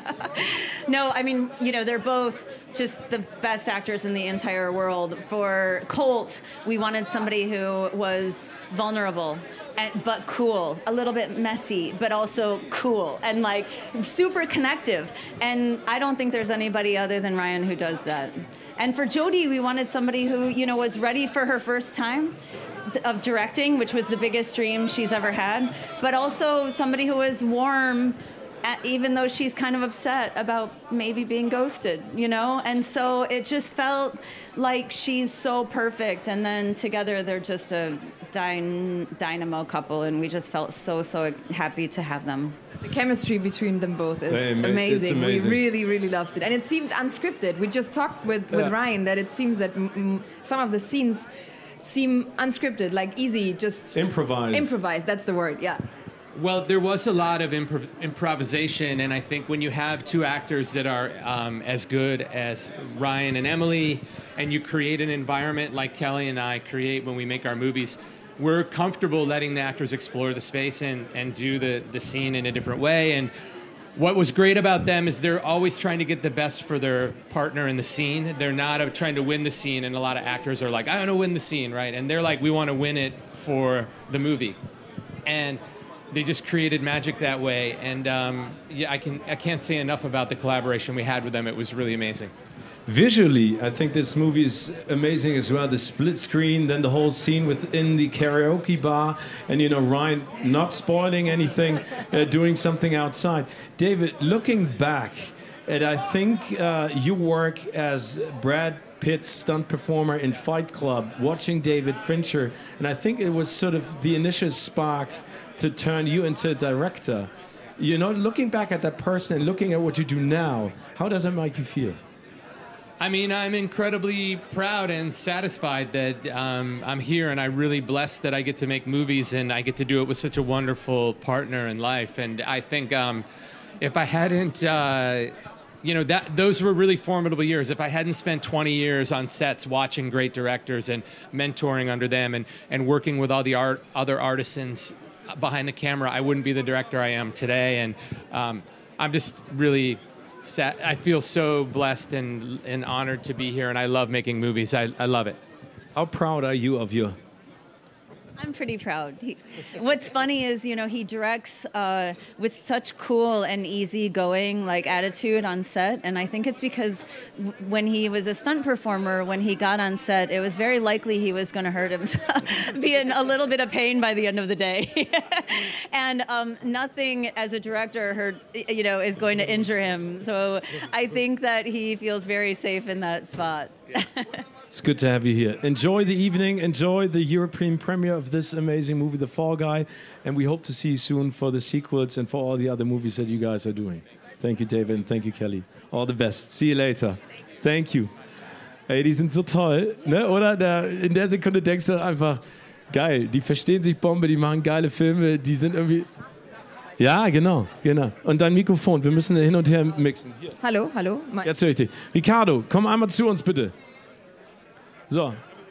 No, I mean, you know, they're both just the best actors in the entire world. For Colt, we wanted somebody who was vulnerable, and, but cool, a little bit messy, but also cool, and like super connective. And I don't think there's anybody other than Ryan who does that. And for Jodie, we wanted somebody who, you know, was ready for her first time of directing, which was the biggest dream she's ever had, but also somebody who was warm, even though she's kind of upset about maybe being ghosted, you know? And so it just felt like she's so perfect, and then together they're just a dyn- dynamo couple, and we just felt so, so happy to have them. The chemistry between them both is Hey, ma- amazing. it's amazing. We really, really loved it. And it seemed unscripted. We just talked with, with Yeah. Ryan that it seems that mm, mm, some of the scenes seem unscripted, like easy, just... Improvised. Improvised, that's the word, yeah. Well, there was a lot of improv- improvisation, and I think when you have two actors that are um, as good as Ryan and Emily, and you create an environment like Kelly and I create when we make our movies, we're comfortable letting the actors explore the space and, and do the, the scene in a different way. And what was great about them is they're always trying to get the best for their partner in the scene. They're not uh, trying to win the scene, and a lot of actors are like, I want to win the scene, right? And they're like, we want to win it for the movie. And they just created magic that way. And um, yeah, I, can, I can't say enough about the collaboration we had with them. It was really amazing. Visually, I think this movie is amazing as well. The split screen, then the whole scene within the karaoke bar, and you know, Ryan not spoiling anything, uh, doing something outside. David, looking back, and I think uh, you work as Brad Pitt's stunt performer in Fight Club, watching David Fincher, and I think it was sort of the initial spark to turn you into a director. You know, looking back at that person and looking at what you do now, how does that make you feel? I mean, I'm incredibly proud and satisfied that um, I'm here, and I'm really blessed that I get to make movies and I get to do it with such a wonderful partner in life. And I think um, if I hadn't, uh, you know, that those were really formidable years. If I hadn't spent twenty years on sets watching great directors and mentoring under them and, and working with all the art, other artisans behind the camera, I wouldn't be the director I am today. And um, I'm just really... I feel so blessed and, and honored to be here, and I love making movies. I, I love it. How proud are you of your... I'm pretty proud. He, what's funny is, you know, he directs uh, with such cool and easygoing like attitude on set, and I think it's because w- when he was a stunt performer, when he got on set, it was very likely he was going to hurt himself, be in a little bit of pain by the end of the day, and um, nothing as a director hurt, you know, is going to injure him. So I think that he feels very safe in that spot. It's good to have you here. Enjoy the evening. Enjoy the European premiere of this amazing movie, The Fall Guy. And we hope to see you soon for the sequels and for all the other movies that you guys are doing. Thank you, David, and thank you, Kelly. All the best. See you later. Thank you. Ey, die sind so toll, ne? Oder? Da, in der Sekunde denkst du einfach, geil, die verstehen sich Bombe, die machen geile Filme, die sind irgendwie... Ja, genau, genau. Und dein Mikrofon, wir müssen hin und her mixen. Hier. Hallo, hallo. Jetzt höre ich dich. Ricardo, komm einmal zu uns, bitte. So.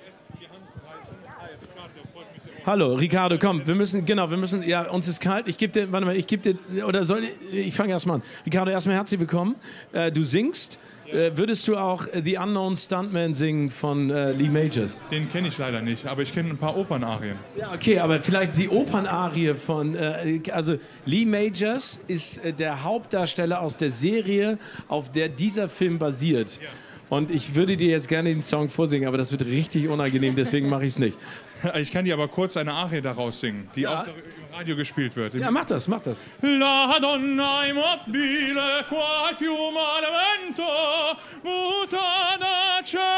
Hallo, Ricardo, komm, wir müssen, genau, wir müssen, ja, uns ist kalt. Ich gebe dir, warte mal, ich gebe dir, oder soll ich, ich fange erstmal an. Ricardo, erstmal herzlich willkommen. Äh, du singst. Äh, würdest du auch The Unknown Stuntman singen von äh, Lee Majors? Den kenne ich leider nicht, aber ich kenne ein paar Opernarien. Ja, okay, aber vielleicht die Opernarie von, äh, also Lee Majors ist äh, der Hauptdarsteller aus der Serie, auf der dieser Film basiert. Ja. Und ich würde dir jetzt gerne den Song vorsingen, aber das wird richtig unangenehm, deswegen mache ich es nicht. Ich kann dir aber kurz eine Arie daraus singen, die ja auch im Radio gespielt wird. Ja, mach das, mach das. La donna immobile qua più malevento mutata certo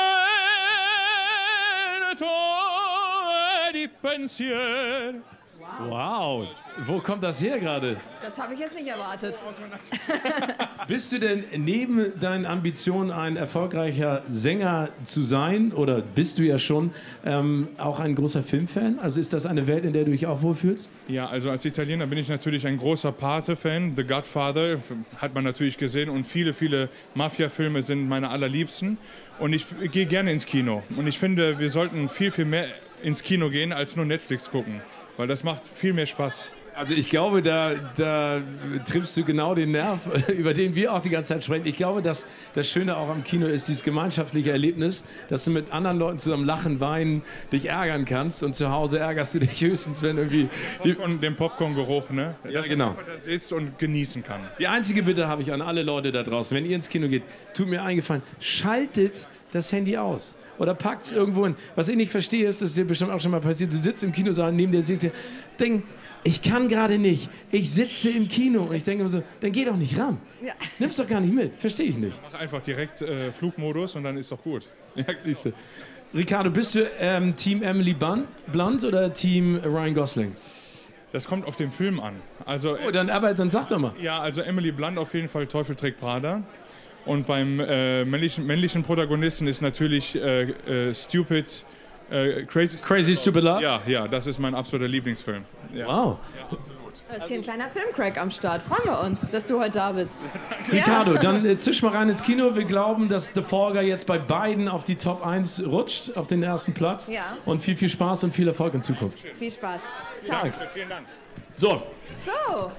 e di pensier. Wow, wo kommt das her gerade? Das habe ich jetzt nicht erwartet. Bist du denn neben deinen Ambitionen, ein erfolgreicher Sänger zu sein, oder bist du ja schon, ähm, auch ein großer Filmfan? Also ist das eine Welt, in der du dich auch wohlfühlst? Ja, also als Italiener bin ich natürlich ein großer Pate-Fan. The Godfather hat man natürlich gesehen und viele, viele Mafia-Filme sind meine allerliebsten. Und ich gehe gerne ins Kino. Und ich finde, wir sollten viel, viel mehr ins Kino gehen, als nur Netflix gucken. Weil das macht viel mehr Spaß. Also ich glaube, da, da triffst du genau den Nerv, über den wir auch die ganze Zeit sprechen. Ich glaube, dass das Schöne auch am Kino ist, dieses gemeinschaftliche Erlebnis, dass du mit anderen Leuten zusammen lachen, weinen, dich ärgern kannst. Und zu Hause ärgerst du dich höchstens, wenn irgendwie... Popcorn, den Popcorn-Geruch, ne? Ja, dass genau. man einfach da sitzt und genießen kann. Die einzige Bitte habe ich an alle Leute da draußen. Wenn ihr ins Kino geht, tut mir eingefallen, schaltet das Handy aus. Oder packt es irgendwo hin. Was ich nicht verstehe, ist, das ist dir bestimmt auch schon mal passiert, du sitzt im Kinosaal, neben dir sitzt, denk, ich kann gerade nicht, ich sitze im Kino. Und ich denke immer so, dann geh doch nicht ran. Ja. Nimm's doch gar nicht mit, verstehe ich nicht. Mach einfach direkt äh, Flugmodus und dann ist doch gut. Ja, siehst du. Ricardo, bist du ähm, Team Emily Blunt oder Team Ryan Gosling? Das kommt auf den Film an. Also, oh, dann, aber dann sag doch mal. Ja, also Emily Blunt auf jeden Fall Teufel trägt Prada. Und beim äh, männlichen, männlichen Protagonisten ist natürlich äh, äh, Stupid, äh, Crazy, Crazy Stupid Love? Ja, ja, das ist mein absoluter Lieblingsfilm. Ja. Wow. Ja, absolut. Da ist hier ein kleiner Filmcrack am Start. Freuen wir uns, dass du heute da bist. Ricardo, ja. Dann äh, zisch mal rein ins Kino. Wir glauben, dass The Fall Guy jetzt bei beiden auf die Top eins rutscht, auf den ersten Platz. Ja. Und viel, viel Spaß und viel Erfolg in Zukunft. Viel Spaß. Ciao. Danke. Vielen Dank. So. So.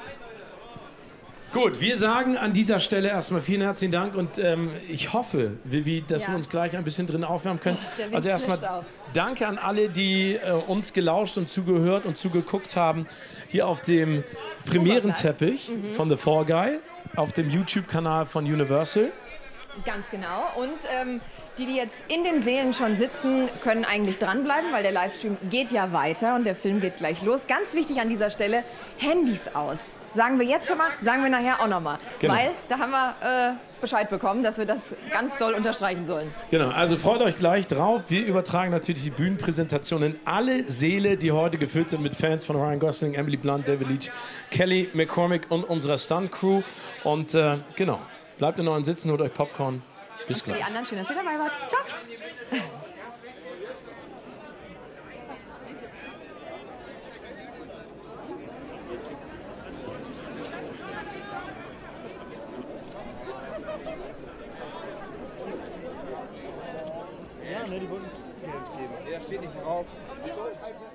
Gut, wir sagen an dieser Stelle erstmal vielen herzlichen Dank und ähm, ich hoffe, Vivi, dass ja. wir uns gleich ein bisschen drin aufwärmen können. Also erstmal danke an alle, die äh, uns gelauscht und zugehört und zugeguckt haben, hier auf dem Premierenteppich mhm. von The Fall Guy, auf dem YouTube-Kanal von Universal. Ganz genau. Und ähm, die, die jetzt in den Sälen schon sitzen, können eigentlich dranbleiben, weil der Livestream geht ja weiter und der Film geht gleich los. Ganz wichtig an dieser Stelle, Handys aus. Sagen wir jetzt schon mal, sagen wir nachher auch nochmal. Genau. Weil da haben wir äh, Bescheid bekommen, dass wir das ganz doll unterstreichen sollen. Genau, also freut euch gleich drauf. Wir übertragen natürlich die Bühnenpräsentation in alle Säle, die heute gefüllt sind mit Fans von Ryan Gosling, Emily Blunt, David Leitch, Kelly McCormick und unserer Stunt-Crew. Und äh, genau, bleibt in euren Sitzen, holt euch Popcorn Bis Für gleich. die anderen, schön, dass ihr dabei wart. Ciao. Ja, ne, die wollten Geld geben. Der steht nicht drauf.